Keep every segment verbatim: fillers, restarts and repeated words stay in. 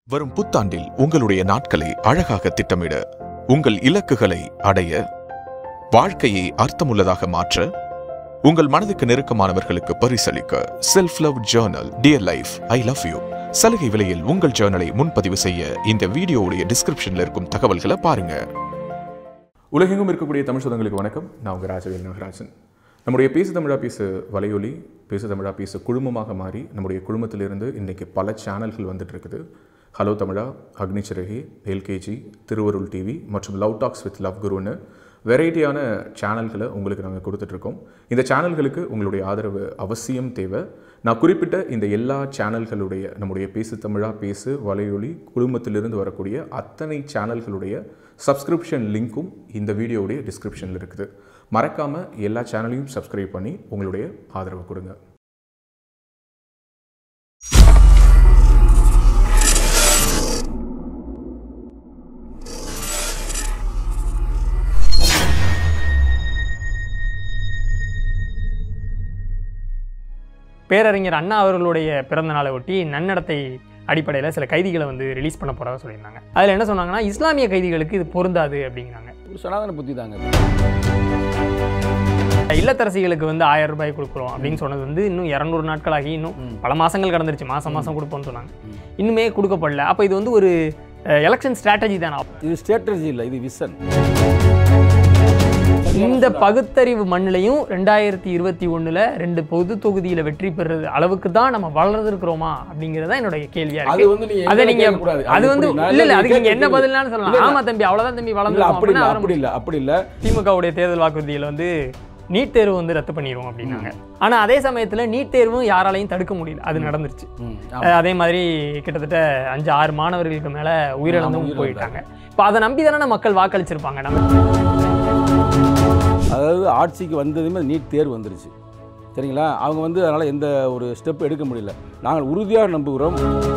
வரும் புத்தாண்டில் உங்களுடைய நாட்களை அழகாக திட்டமிட, உங்கள் இலக்குகளை அடைய, வாழ்க்கையை அர்த்தமுள்ளதாக மாற்ற, உங்கள் மனதுக்கு நெருக்கமானவர்களுக்கு பரிசளிக்க self love journal dear life I love you சலுகை விலையில் உங்கள் ஜர்னலை முன்பதிவு செய்ய இந்த வீடியோவுடைய டிஸ்கிரிப்ஷன்ல இருக்கும் தகவல்களை பாருங்க. உலகெங்கும் இருக்கக்கூடிய தமிழ் சொந்தங்களுக்கு வணக்கம். நான் உங்கள் ராஜவேல்நகராஜன். நம்முடைய பேசு தமிழா பேசு வலையொலி பேசு தமிழா பேசு குழுமமாக மாறி நம்முடைய குழுமத்திலிருந்து இன்றைக்கி பல சேனல்கள் வந்துட்டு இருக்குது. ஹலோ தமிழா, அக்னிச்சிறகி, எல்கேஜி, திருவருள் டிவி மற்றும் லவ் டாக்ஸ் வித் லவ் குருன்னு வெரைட்டியான சேனல்களை உங்களுக்கு நாங்கள் கொடுத்துட்ருக்கோம். இந்த சேனல்களுக்கு உங்களுடைய ஆதரவு அவசியம் தேவை. நான் குறிப்பிட்ட இந்த எல்லா சேனல்களுடைய நம்முடைய பேசு தமிழா பேசு வலையொலி குழுமத்திலிருந்து வரக்கூடிய அத்தனை சேனல்களுடைய சப்ஸ்கிரிப்ஷன் லிங்க்கும் இந்த வீடியோவுடைய டிஸ்கிரிப்ஷனில் இருக்குது. மறக்காமல் எல்லா சேனலையும் சப்ஸ்கிரைப் பண்ணி உங்களுடைய ஆதரவு கொடுங்க. பேரறிஞர் அண்ணா அவர்களுடைய பிறந்த நாளை ஒட்டி நன்னடத்தை அடிப்படையில் சில கைதிகளை வந்து ரிலீஸ் பண்ண போகிறதா சொல்லியிருந்தாங்க. அதில் என்ன சொன்னாங்கன்னா, இஸ்லாமிய கைதிகளுக்கு இது பொருந்தாது அப்படிங்கிறாங்க. ஒரு சனாதன புத்தி தாங்க. இல்லத்தரசிகளுக்கு வந்து ஆயிரம் ரூபாய் கொடுக்குறோம் அப்படின்னு சொன்னது வந்து இன்னும் இரநூறு நாட்களாகி இன்னும் பல மாதங்கள் கடந்துருச்சு. மாதம் மாதம் கொடுப்போம்னு சொன்னாங்க, இன்னுமே கொடுக்கப்படல. அப்போ இது வந்து ஒரு எலெக்ஷன் ஸ்ட்ராட்டஜி தானே? இது ஸ்ட்ராட்டஜி இல்லை, இது விஷன். இந்த பகுத்தறிவு மண்ணிலையும் ரெண்டாயிரத்தி இருபத்தி ஒண்ணுல ரெண்டு பொது தொகுதியில வெற்றி பெறுறது அளவுக்கு தான் நம்ம வளர்ந்து இருக்கிறோமா அப்படிங்கறத என்னுடைய கேள்வியா இருக்கு. அது நீங்க அது வந்து இல்ல இல்ல அதுக்கு நீங்க என்ன பதில்னாலும் சொல்லலாம். ஆமா தம்பி, அவ்வளவுதான் தம்பி, வளர்ந்து அப்படி இல்ல அப்படி இல்ல அப்படி இல்ல திமுகவுடைய தேர்தல் வாக்குறுதியில வந்து நீட் தேர்வு வந்து ரத்து பண்ணிடுவோம் அப்படின்னாங்க. ஆனா அதே சமயத்துல நீட் தேர்வும் யாராலையும் தடுக்க முடியல, அது நடந்துருச்சு. அதே மாதிரி கிட்டத்தட்ட அஞ்சு ஆறு மாணவர்களுக்கு மேல உயிரிழந்தும் போயிட்டாங்க. இப்ப அதை நம்பி தானே மக்கள் வாக்களிச்சிருப்பாங்க. நம்ம அதாவது ஆட்சிக்கு வந்ததுமே நீட் தேர்வு வந்துருச்சு, சரிங்களா? அவங்க வந்து அதனால் எந்த ஒரு ஸ்டெப் எடுக்க முடியல. நாங்கள் உறுதியாக நம்புகிறோம்.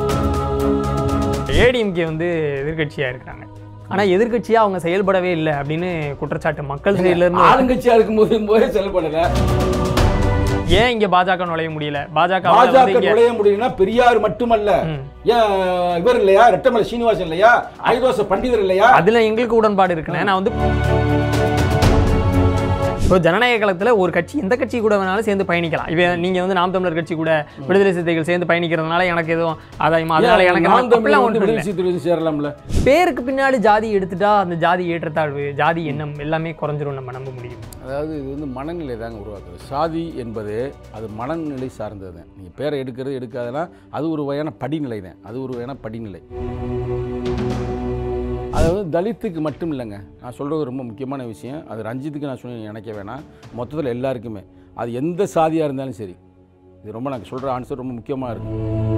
ஏடிஎம்கே வந்து எதிர்கட்சியாக இருக்கிறாங்க, ஆனால் எதிர்கட்சியாக அவங்க செயல்படவே இல்லை அப்படின்னு குற்றச்சாட்டு மக்கள் சைட்லேருந்து. ஆளுங்கட்சியாக இருக்கும்போது போதே செயல்படலை. ஏன் இங்கே பாஜக நுழைய முடியல? பாஜக பாஜக நுழைய முடியலன்னா பெரியார் மட்டுமல்ல, ஏன் இவர் இல்லையா, ரெட்டமலை சீனிவாசன் இல்லையா, ஐரோச பண்டிதர் இல்லையா? அதில் எங்களுக்கு உடன்பாடு இருக்குண்ணே. நான் வந்து இப்போ ஜனநாயக காலத்தில் ஒரு கட்சி எந்த கட்சி கூட வேணாலும் சேர்ந்து பயணிக்கலாம். இப்போ நீங்கள் வந்து நாம் தமிழர் கட்சி கூட விடுதலை சிறுத்தைகள் சேர்ந்து பயணிக்கிறதுனால எனக்கு எதுவும் ஆதாயமா? அதனால எனக்கு சேரலாம்ல. பேருக்கு பின்னாடி ஜாதி எடுத்துட்டா அந்த ஜாதி ஏற்றத்தாழ்வு, ஜாதி எண்ணம் எல்லாமே குறைஞ்சிரும் நம்ம நம்ப முடியும். அதாவது இது வந்து மனநிலை தாங்க உருவாக்குது. சாதி என்பது அது மனநிலை சார்ந்தது தான். நீங்கள் பேரை எடுக்கிறது எடுக்காதுன்னா அது ஒரு வகையான படிநிலை தான். அது ஒரு வகையான படிநிலை. அதாவது தலித்துக்கு மட்டும் இல்லைங்க, நான் சொல்கிறது ரொம்ப முக்கியமான விஷயம். அது ரஞ்சித்துக்கு நான் சொல்லி நினைக்க வேணாம், மொத்தத்தில் எல்லாருக்குமே. அது எந்த சாதியாக இருந்தாலும் சரி. இது ரொம்ப நான் சொல்கிற ஆன்சர் ரொம்ப முக்கியமாக இருக்குது.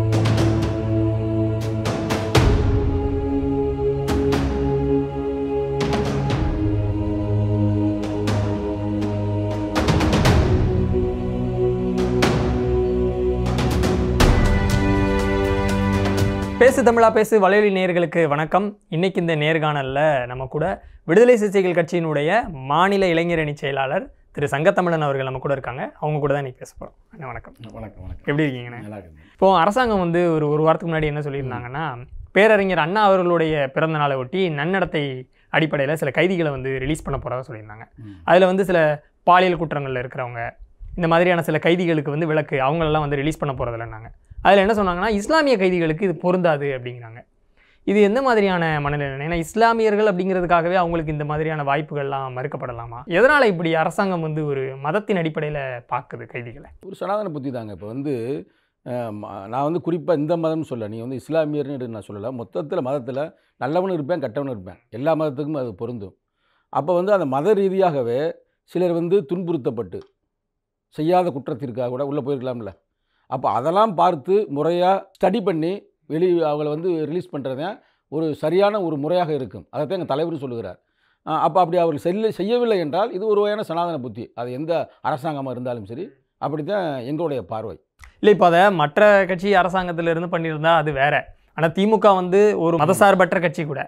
பேசு தமிழா பேசு வலையொலி நேயர்களுக்கு வணக்கம். இன்னைக்கு இந்த நேர்காணலில் நம்ம கூட விடுதலை சிறுத்தைகள் கட்சியினுடைய மாநில இளைஞரணி செயலாளர் திரு சங்கத்தமிழன் அவர்கள் நம்ம கூட இருக்காங்க. அவங்க கூட தான் இன்னைக்கு பேச போகிறோம். வணக்கம். வணக்கம் வணக்கம். எப்படி இருக்கீங்கண்ணே? இப்போ அரசாங்கம் வந்து ஒரு ஒரு வாரத்துக்கு முன்னாடி என்ன சொல்லியிருந்தாங்கன்னா, பேரறிஞர் அண்ணா அவர்களுடைய பிறந்த நாளை ஒட்டி நன்னடத்தை அடிப்படையில் சில கைதிகளை வந்து ரிலீஸ் பண்ண போகிறதா சொல்லியிருந்தாங்க. அதில் வந்து சில பாலியல் குற்றங்களில் இருக்கிறவங்க, இந்த மாதிரியான சில கைதிகளுக்கு வந்து விலக்கு, அவங்களெல்லாம் வந்து ரிலீஸ் பண்ண போகிறதில்லன்னாங்க. அதில் என்ன சொன்னாங்கன்னா, இஸ்லாமிய கைதிகளுக்கு இது பொருந்தாது அப்படிங்கிறாங்க. இது எந்த மாதிரியான மனநிலை? ஏன்னா இஸ்லாமியர்கள் அப்படிங்கிறதுக்காகவே அவங்களுக்கு இந்த மாதிரியான வாய்ப்புகள்லாம் மறுக்கப்படலாமா? எதனால் இப்படி அரசாங்கம் வந்து ஒரு மதத்தின் அடிப்படையில் பார்க்குது கைதிகளை? ஒரு சனாதன புத்தி தாங்க. இப்போ வந்து நான் வந்து குறிப்பாக இந்த மதம்னு சொல்ல, நீ வந்து இஸ்லாமியர்னு நான் சொல்லலை. மொத்தத்தில் மதத்தில் நல்லவனும் இருப்பேன், கெட்டவனும் இருப்பேன். எல்லா மதத்துக்கும் அது பொருந்தும். அப்போ வந்து அந்த மத ரீதியாகவே சிலர் வந்து துன்புறுத்தப்பட்டு செய்யாத குற்றத்திற்காக கூட உள்ளே போயிருக்கலாம்ல. அப்போ அதெல்லாம் பார்த்து முறையாக ஸ்டடி பண்ணி வெளி அவங்கள வந்து ரிலீஸ் பண்ணுறது ஒரு சரியான ஒரு முறையாக இருக்கும். அதைத்தான் எங்கள் தலைவரும் சொல்லுகிறார். அப்போ அப்படி அவர்கள் செல்ல செய்யவில்லை என்றால் இது ஒரு வகையான சனாதன புத்தி. அது எந்த அரசாங்கமாக இருந்தாலும் சரி, அப்படி தான் எங்களுடைய பார்வை. இல்லை, இப்போ அதை மற்ற கட்சி அரசாங்கத்திலிருந்து பண்ணியிருந்தால் அது வேறு. ஆனால் திமுக வந்து ஒரு மதசார்பற்ற கட்சி கூட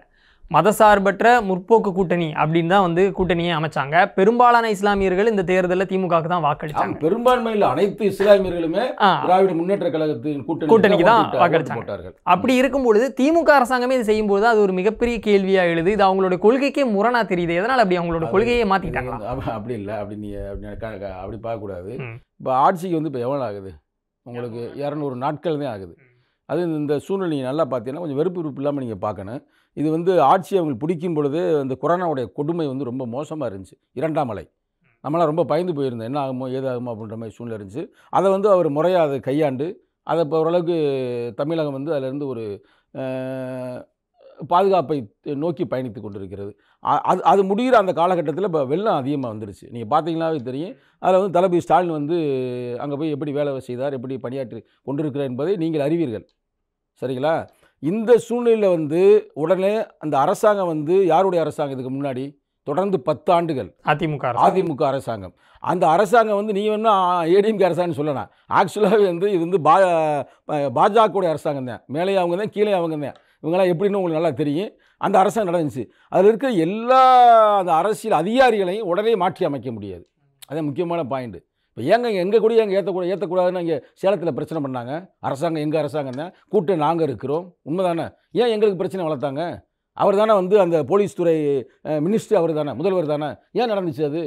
மதசார்பற்ற முற்போக்கு கூட்டணி அப்படின்னு தான் வந்து கூட்டணியை அமைச்சாங்க. பெரும்பாலான இஸ்லாமியர்கள் இந்த தேர்தலில் திமுகவுக்கு தான் வாக்களிச்சாங்க. பெரும்பான்மையில் அனைத்து இஸ்லாமியர்களுமே திராவிட முன்னேற்ற கழகத்தின் கூட்டணிக்கு தான் வாக்களிச்சாங்க. அப்படி இருக்கும்பொழுது திமுக அரசாங்கமே இது செய்யும்போது அது ஒரு மிகப்பெரிய கேள்வியாக எழுது. இது அவங்களோட கொள்கைக்கே முரணா தெரியுது. எதனால் அப்படி அவங்களோட கொள்கையை மாற்றிட்டாங்களா? அப்படி இல்லை, அப்படி நீ அப்படி பார்க்கக்கூடாது. இப்போ ஆட்சிக்கு வந்து இப்போ எவ்வளோ ஆகுது உங்களுக்கு? இரநூறு நாட்கள் தான் ஆகுது. அது இந்த சூழ்நிலை நீங்கள் நல்லா பார்த்தீங்கன்னா கொஞ்சம் வெறுப்பு விருப்பு இல்லாமல் நீங்கள் பார்க்கணும். இது வந்து ஆட்சி அவங்களுக்கு பிடிக்கும் பொழுது அந்த கொரோனாவுடைய கொடுமை வந்து ரொம்ப மோசமாக இருந்துச்சு. இரண்டாம் அலை நம்மளாம் ரொம்ப பயந்து போயிருந்தோம், என்ன ஆகுமோ ஏதாகுமோ அப்படின்ற மாதிரி சூழ்நிலை இருந்துச்சு. அதை வந்து அவர் முறையாக அதை கையாண்டு அதை இப்போ ஓரளவுக்கு தமிழகம் வந்து அதிலேருந்து ஒரு பாதுகாப்பை நோக்கி பயணித்து கொண்டிருக்கிறது. அது அது முடிகிற அந்த காலகட்டத்தில் இப்போ வெள்ளம் அதிகமாக வந்துடுச்சு. நீங்கள் பார்த்தீங்கன்னாவே தெரியும். அதில் வந்து தளபதி ஸ்டாலின் வந்து அங்கே போய் எப்படி வேலை செய்தார், எப்படி பணியாற்றி கொண்டிருக்கிறார் என்பதை நீங்கள் அறிவீர்கள். சரிங்களா? இந்த சூழ்நிலையில் வந்து உடனே அந்த அரசாங்கம் வந்து யாருடைய அரசாங்கம்? இதுக்கு முன்னாடி தொடர்ந்து பத்து ஆண்டுகள் அதிமுக அதிமுக அரசாங்கம். அந்த அரசாங்கம் வந்து நீங்கள் வேணா ஏடிஎம்கே அரசாங்கம்னு சொல்லலாம். ஆக்சுவலாகவே வந்து இது வந்து பா பாஜகவுடைய அரசாங்கம் தான். மேலே அவங்க தான், கீழே அவங்க தான். இவங்களாம் எப்படின்னு உங்களுக்கு நல்லா தெரியும். அந்த அரசாங்கம் நடந்துச்சு. அதில் இருக்கிற எல்லா அந்த அரசியல் அதிகாரிகளையும் உடனே மாற்றி அமைக்க முடியாது. அதுதான் முக்கியமான பாயிண்ட்டு. இப்போ ஏங்க எங்கள் கூட எங்கே ஏற்றக்கூட ஏற்றக்கூடாதுன்னு இங்கே சேலத்தில் பிரச்சனை பண்ணாங்க. அரசாங்கம் எங்கள் அரசாங்கம் தான், கூட்டம் நாங்கள் இருக்கிறோம். உண்மை தானே? ஏன் எங்களுக்கு பிரச்சனை வளர்த்தாங்க? அவர் தானே வந்து அந்த போலீஸ் துறை மினிஸ்டர், அவர் தானே, முதல்வர் தானே. ஏன் நடந்துச்சு அது?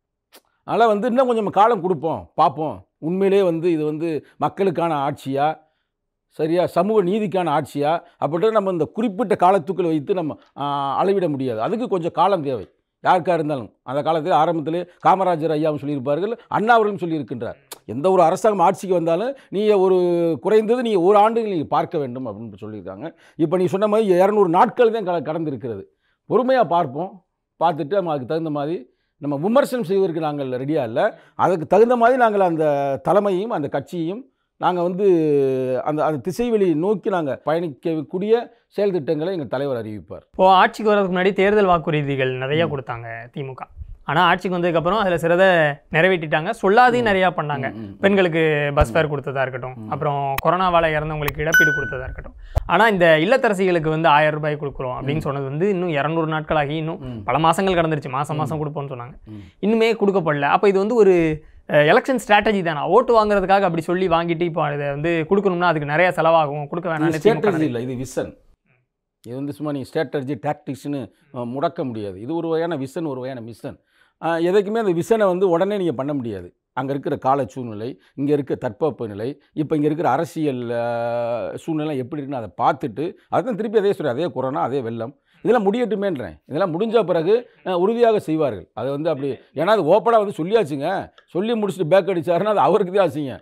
அதனால் வந்து இன்னும் கொஞ்சம் காலம் கொடுப்போம், பார்ப்போம். உண்மையிலே வந்து இது வந்து மக்களுக்கான ஆட்சியா, சரியா, சமூக நீதிக்கான ஆட்சியா அப்படின்ட்டு நம்ம இந்த குறிப்பிட்ட காலத்துக்குள் வைத்து நம்ம அளவிட முடியாது. அதுக்கு கொஞ்சம் காலம் தேவை யாருக்காக இருந்தாலும். அந்த காலத்தில் ஆரம்பத்திலே காமராஜர் ஐயாவும் சொல்லியிருப்பார்கள், அண்ணா அவர்களும் சொல்லியிருக்கின்றார். எந்த ஒரு அரசாங்கம் ஆட்சிக்கு வந்தாலும் நீங்கள் ஒரு குறைந்தது நீங்கள் ஒரு ஆண்டுகள் நீங்கள் பார்க்க வேண்டும் அப்படின்னு சொல்லியிருக்காங்க. இப்போ நீ சொன்ன மாதிரி இரநூறு நாட்கள் தான் கடந்து இருக்கிறது. பொறுமையாக பார்ப்போம். பார்த்துட்டு நம்ம அதுக்கு தகுந்த மாதிரி நம்ம விமர்சனம் செய்வதற்கு நாங்கள் ரெடியாக இல்லை. அதுக்கு தகுந்த மாதிரி நாங்கள் அந்த தலைமையும் அந்த கட்சியையும் நாங்கள் வந்து அந்த அந்த திசைவெளி நோக்கி நாங்கள் பயணிக்கக்கூடிய செயல் திட்டங்களை எங்கள் தலைவர் அறிவிப்பார். இப்போது ஆட்சிக்கு வர்றதுக்கு முன்னாடி தேர்தல் வாக்குறுதிகள் நிறையா கொடுத்தாங்க திமுக. ஆனால் ஆட்சிக்கு வந்ததுக்கப்புறம் அதில் சிலதை நிறைவேற்றிட்டாங்க, சொல்லாதையும் நிறையா பண்ணாங்க. பெண்களுக்கு பஸ் ஃபேர் கொடுத்ததா இருக்கட்டும், அப்புறம் கொரோனாவால் இறந்தவங்களுக்கு இழப்பீடு கொடுத்ததா இருக்கட்டும். ஆனால் இந்த இல்லத்தரசிகளுக்கு வந்து ஆயிரம் ரூபாய் கொடுக்குறோம் அப்படின்னு சொன்னது வந்து இன்னும் இரநூறு நாட்களாகி இன்னும் பல மாதங்கள் கடந்துருச்சு. மாதம் மாதம் கொடுப்போம்னு சொன்னாங்க, இன்னுமே கொடுக்கப்படல. அப்போ இது வந்து ஒரு எலெக்ஷன் ஸ்ட்ராட்டஜி தானே? ஓட்டு வாங்குறதுக்காக அப்படி சொல்லி வாங்கிட்டு இப்போ இதை வந்து கொடுக்கணும்னா அதுக்கு நிறைய செலவாகும், கொடுக்க வேணாம். ஸ்ட்ராட்டஜி இல்லை, இது விஷன். இது வந்து சும்மா நீங்கள் ஸ்ட்ராட்டஜி டாக்டிக்ஸ்னு முடக்க முடியாது. இது ஒரு வகையான விஷன், ஒரு வகையான மிஷன். எதுக்குமே அந்த விஷனை வந்து உடனே நீங்கள் பண்ண முடியாது. அங்கே இருக்கிற கால சூழ்நிலை, இங்கே இருக்க தட்பவெப்ப நிலை, இப்போ இங்கே இருக்கிற அரசியல் சூழ்நிலை எப்படி இருக்குன்னு அதை பார்த்துட்டு அதுதான் திருப்பி அதே சொல்கிறேன், அதே கொரோனா, அதே வெள்ளம், இதெல்லாம் முடியட்டுமேன்றேன். இதெல்லாம் முடிஞ்ச பிறகு உறுதியாக செய்வார்கள். அதை வந்து அப்படி, ஏன்னா அது ஓப்பனாக வந்து சொல்லியாச்சுங்க. சொல்லி முடிச்சுட்டு பேக் அடிச்சாருன்னா அது அவருக்கு தான் ஆசைங்க.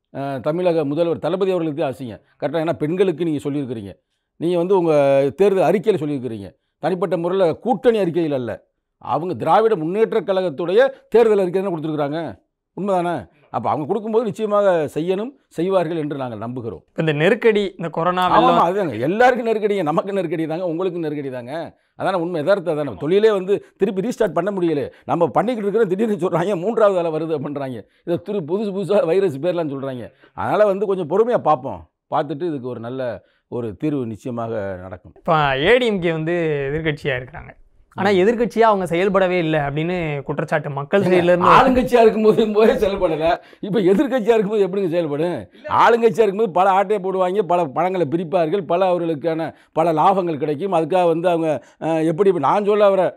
தமிழக முதல்வர் தளபதி அவர்களுக்கு தான் ஆசைங்க. கரெக்டாக. ஏன்னா பெண்களுக்கு நீங்கள் சொல்லியிருக்கிறீங்க, நீங்கள் வந்து உங்கள் தேர்தல் அறிக்கையில் சொல்லியிருக்கிறீங்க, தனிப்பட்ட முறையில் கூட்டணி அறிக்கையில் அல்ல, அவங்க திராவிட முன்னேற்ற கழகத்துடைய தேர்தல் அறிக்கை தான் கொடுத்துருக்குறாங்க. உண்மைதானே? அப்போ அவங்க கொடுக்கும்போது நிச்சயமாக செய்யணும், செய்வார்கள் என்று நாங்கள் நம்புகிறோம். இந்த நெருக்கடி, இந்த கொரோனா, ஆமாம், அதுதாங்க எல்லாருக்கும் நெருக்கடிங்க. நமக்கு நெருக்கடி தாங்க, உங்களுக்கு நெருக்கடி தாங்க. அதான உண்மை, எதார்த்தம் தானே. தொழிலே வந்து திருப்பி ரீஸ்டார்ட் பண்ண முடியல. நம்ம பண்ணிக்கிட்டு இருக்கிறோம், திடீர்னு சொல்கிறாங்க மூன்றாவது அலை வருது அப்படின்றாங்க. இதை திரு புதுசு புதுசாக வைரஸ் பேர்லாம் சொல்கிறாங்க. அதனால் வந்து கொஞ்சம் பொறுமையாக பார்ப்போம். பார்த்துட்டு இதுக்கு ஒரு நல்ல ஒரு தீர்வு நிச்சயமாக நடக்கும். இப்போ ஏடிஎம்கே வந்து எதிர்கட்சியாக இருக்கிறாங்க, ஆனால் எதிர்கட்சியாக அவங்க செயல்படவே இல்லை அப்படின்னு குற்றச்சாட்டு மக்கள் சைட்லேருந்து. ஆளுங்கட்சியாக இருக்கும்போது போதே செயல்படலை, இப்போ எதிர்கட்சியாக இருக்கும்போது எப்படிங்க செயல்படும்? ஆளுங்கட்சியாக இருக்கும்போது பல ஆட்டையை போடுவாங்க, பல பணங்களை பிரிப்பார்கள், பல அவர்களுக்கான பல லாபங்கள் கிடைக்கும். அதுக்காக வந்து அவங்க எப்படி இப்போ நான் சொல்ல அவரை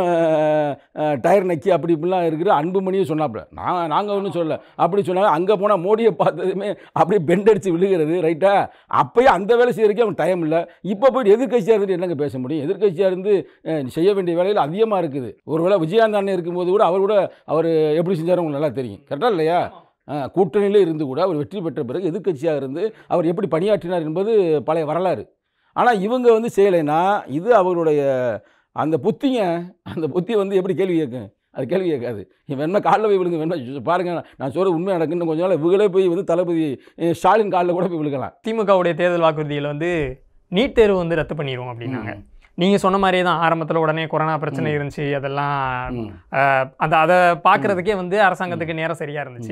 டயர் நக்கி அப்படி இப்படிலாம் இருக்கிற அன்புமணியும் சொன்னாப்புல, நான் நாங்கள் ஒன்றும் சொல்லலை அப்படி சொன்னாங்க. அங்கே போனால் மோடியை பார்த்ததுமே அப்படியே பெண்டடிச்சு விழுகிறது, ரைட்டா? அப்போயே அந்த வேலை செய்யறதுக்கே அவன் டைம் இல்லை. இப்போ போய்ட்டு எதிர்கட்சியாக இருந்துட்டு என்னங்க பேச முடியும்? எதிர்கட்சியாக இருந்து செய்ய வேண்டிய வேலையில் அதிகமாக இருக்குது. ஒருவேளை விஜயகாந்த் அண்ணன் இருக்கும்போது கூட அவர் கூட அவர் எப்படி செஞ்சாரும் உங்களுக்கு நல்லா தெரியும், கரெக்டாக இல்லையா? கூட்டணியிலே இருந்து கூட அவர் வெற்றி பெற்ற பிறகு எதிர்கட்சியாக இருந்து அவர் எப்படி பணியாற்றினார் என்பது பழைய வரலாறு. ஆனால் இவங்க வந்து செய்யலைன்னா இது அவருடைய அந்த புத்திங்க, அந்த புத்தி வந்து எப்படி கேள்வி கேட்கும்? அது கேள்வி கேட்காது. வேணா காலில் போய் விழுங்க, வேணா பாருங்கள் நான் சொல்கிற உண்மை நடக்குன்னு கொஞ்சம் நாள் இவங்களே போய் வந்து தளபதி ஸ்டாலின் காலில் கூட போய் விழுகலாம். திமுகவுடைய தேர்தல் வாக்குறுதியில் வந்து நீட் தேர்வு வந்து ரத்து பண்ணிடுவோம் அப்படின்னாங்க. நீங்கள் சொன்ன மாதிரியே தான் ஆரம்பத்தில் உடனே கொரோனா பிரச்சனை இருந்துச்சு, அதெல்லாம் அந்த அதை பார்க்குறதுக்கே வந்து அரசாங்கத்துக்கு நேரம் சரியாக இருந்துச்சு.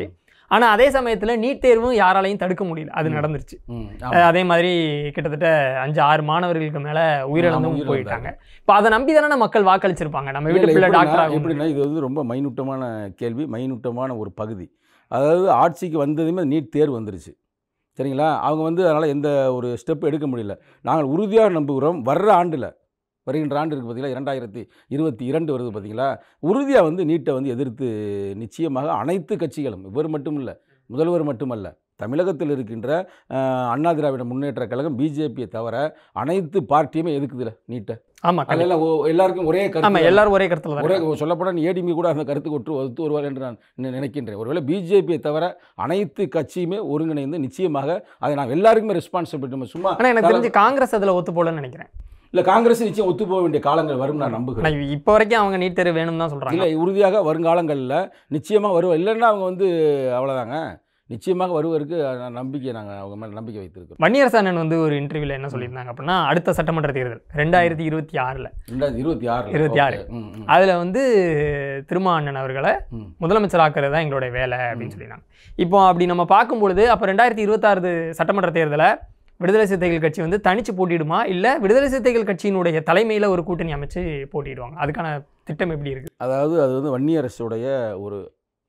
ஆனால் அதே சமயத்தில் நீட் தேர்வும் யாராலையும் தடுக்க முடியல, அது நடந்துருச்சு. அதே மாதிரி கிட்டத்தட்ட அஞ்சு ஆறு மாணவர்களுக்கு மேலே உயிரிழந்தும் போயிட்டாங்க. இப்போ அதை நம்பி தானே மக்கள் வாக்களிச்சிருப்பாங்க. நம்ம வீட்டு பிள்ளை டாக்டர் எப்படின்னா, இது வந்து ரொம்ப மைனூட்டமான கேள்வி, மைனூட்டமான ஒரு பகுதி. அதாவது ஆட்சிக்கு வந்ததுமே நீட் தேர்வு வந்துருச்சு, சரிங்களா? அவங்க வந்து அதனால் எந்த ஒரு ஸ்டெப் எடுக்க முடியல. நாங்கள் உறுதியாக நம்புகிறோம், வர்ற ஆண்டில், வருகின்ற ஆண்டு இருக்குது பார்த்தீங்களா, இரண்டாயிரத்தி இருபத்தி இரண்டு வருது பார்த்தீங்களா, உறுதியாக வந்து நீட்டை வந்து எதிர்த்து நிச்சயமாக அனைத்து கட்சிகளும், இவர் மட்டும் இல்லை, முதல்வர் மட்டுமல்ல, தமிழகத்தில் இருக்கின்ற அண்ணா திராவிட முன்னேற்ற கழகம், பிஜேபியை தவிர அனைத்து பார்ட்டியுமே எதுக்குதுல நீட்டை. ஆமாம், அதெல்லாம் எல்லாருக்கும் ஒரே கருத்து, எல்லாரும் ஒரே கருத்தில் ஒரே சொல்லப்போனால் ஏடிமி கூட அந்த கருத்துக்கு ஒற்று ஒத்து வருவார் என்று நான் நினைக்கின்றேன். ஒருவேளை பிஜேபியை தவிர அனைத்து கட்சியுமே ஒருங்கிணைந்து நிச்சயமாக அதை நான் எல்லாருக்குமே ரெஸ்பான்சிபிலிட்டி. சும்மா ஆனால் எனக்கு தெரிஞ்சு காங்கிரஸ் அதில் ஒத்து போலன்னு நினைக்கிறேன். இல்லை, காங்கிரஸ் நிச்சயம் ஒத்து போக வேண்டிய காலங்கள் வரும் நான் நம்புகிறேன். இப்போ வரைக்கும் அவங்க நீட் தேர்வு வேணும்னு தான் சொல்கிறாங்க. இல்லை, உறுதியாக வருங்காலங்களில் நிச்சயமாக வருவோம். இல்லைன்னா அவங்க வந்து அவ்வளோதாங்க, நிச்சயமாக வருவதற்கு நம்பிக்கை நாங்கள் அவங்க மேலே நம்பிக்கை வைத்திருக்கோம். வன்னியரசன் வந்து ஒரு இன்டர்வியூவில் என்ன சொல்லியிருந்தாங்க அப்படின்னா, அடுத்த சட்டமன்ற தேர்தல் ரெண்டாயிரத்தி இருபத்தி ஆறில் ரெண்டாயிரத்தி இருபத்தி ஆறு இருபத்தி ஆறு அதில் வந்து திருமா அண்ணன் அவர்களை முதலமைச்சர் ஆக்குறது தான் எங்களுடைய வேலை அப்படின்னு சொல்லியிருந்தாங்க. இப்போ அப்படி நம்ம பார்க்கும்பொழுது, அப்போ ரெண்டாயிரத்தி இருபத்தாறு சட்டமன்ற தேர்தலை விடுதலை சிறுத்தைகள் கட்சி வந்து தனிச்சு போட்டிடுமா, இல்லை விடுதலை சிறுத்தைகள் கட்சியினுடைய தலைமையில் ஒரு கூட்டணி அமைச்சு போட்டிடுவாங்க? அதுக்கான திட்டம் எப்படி இருக்குது? அதாவது அது வந்து வன்னியரசுடைய ஒரு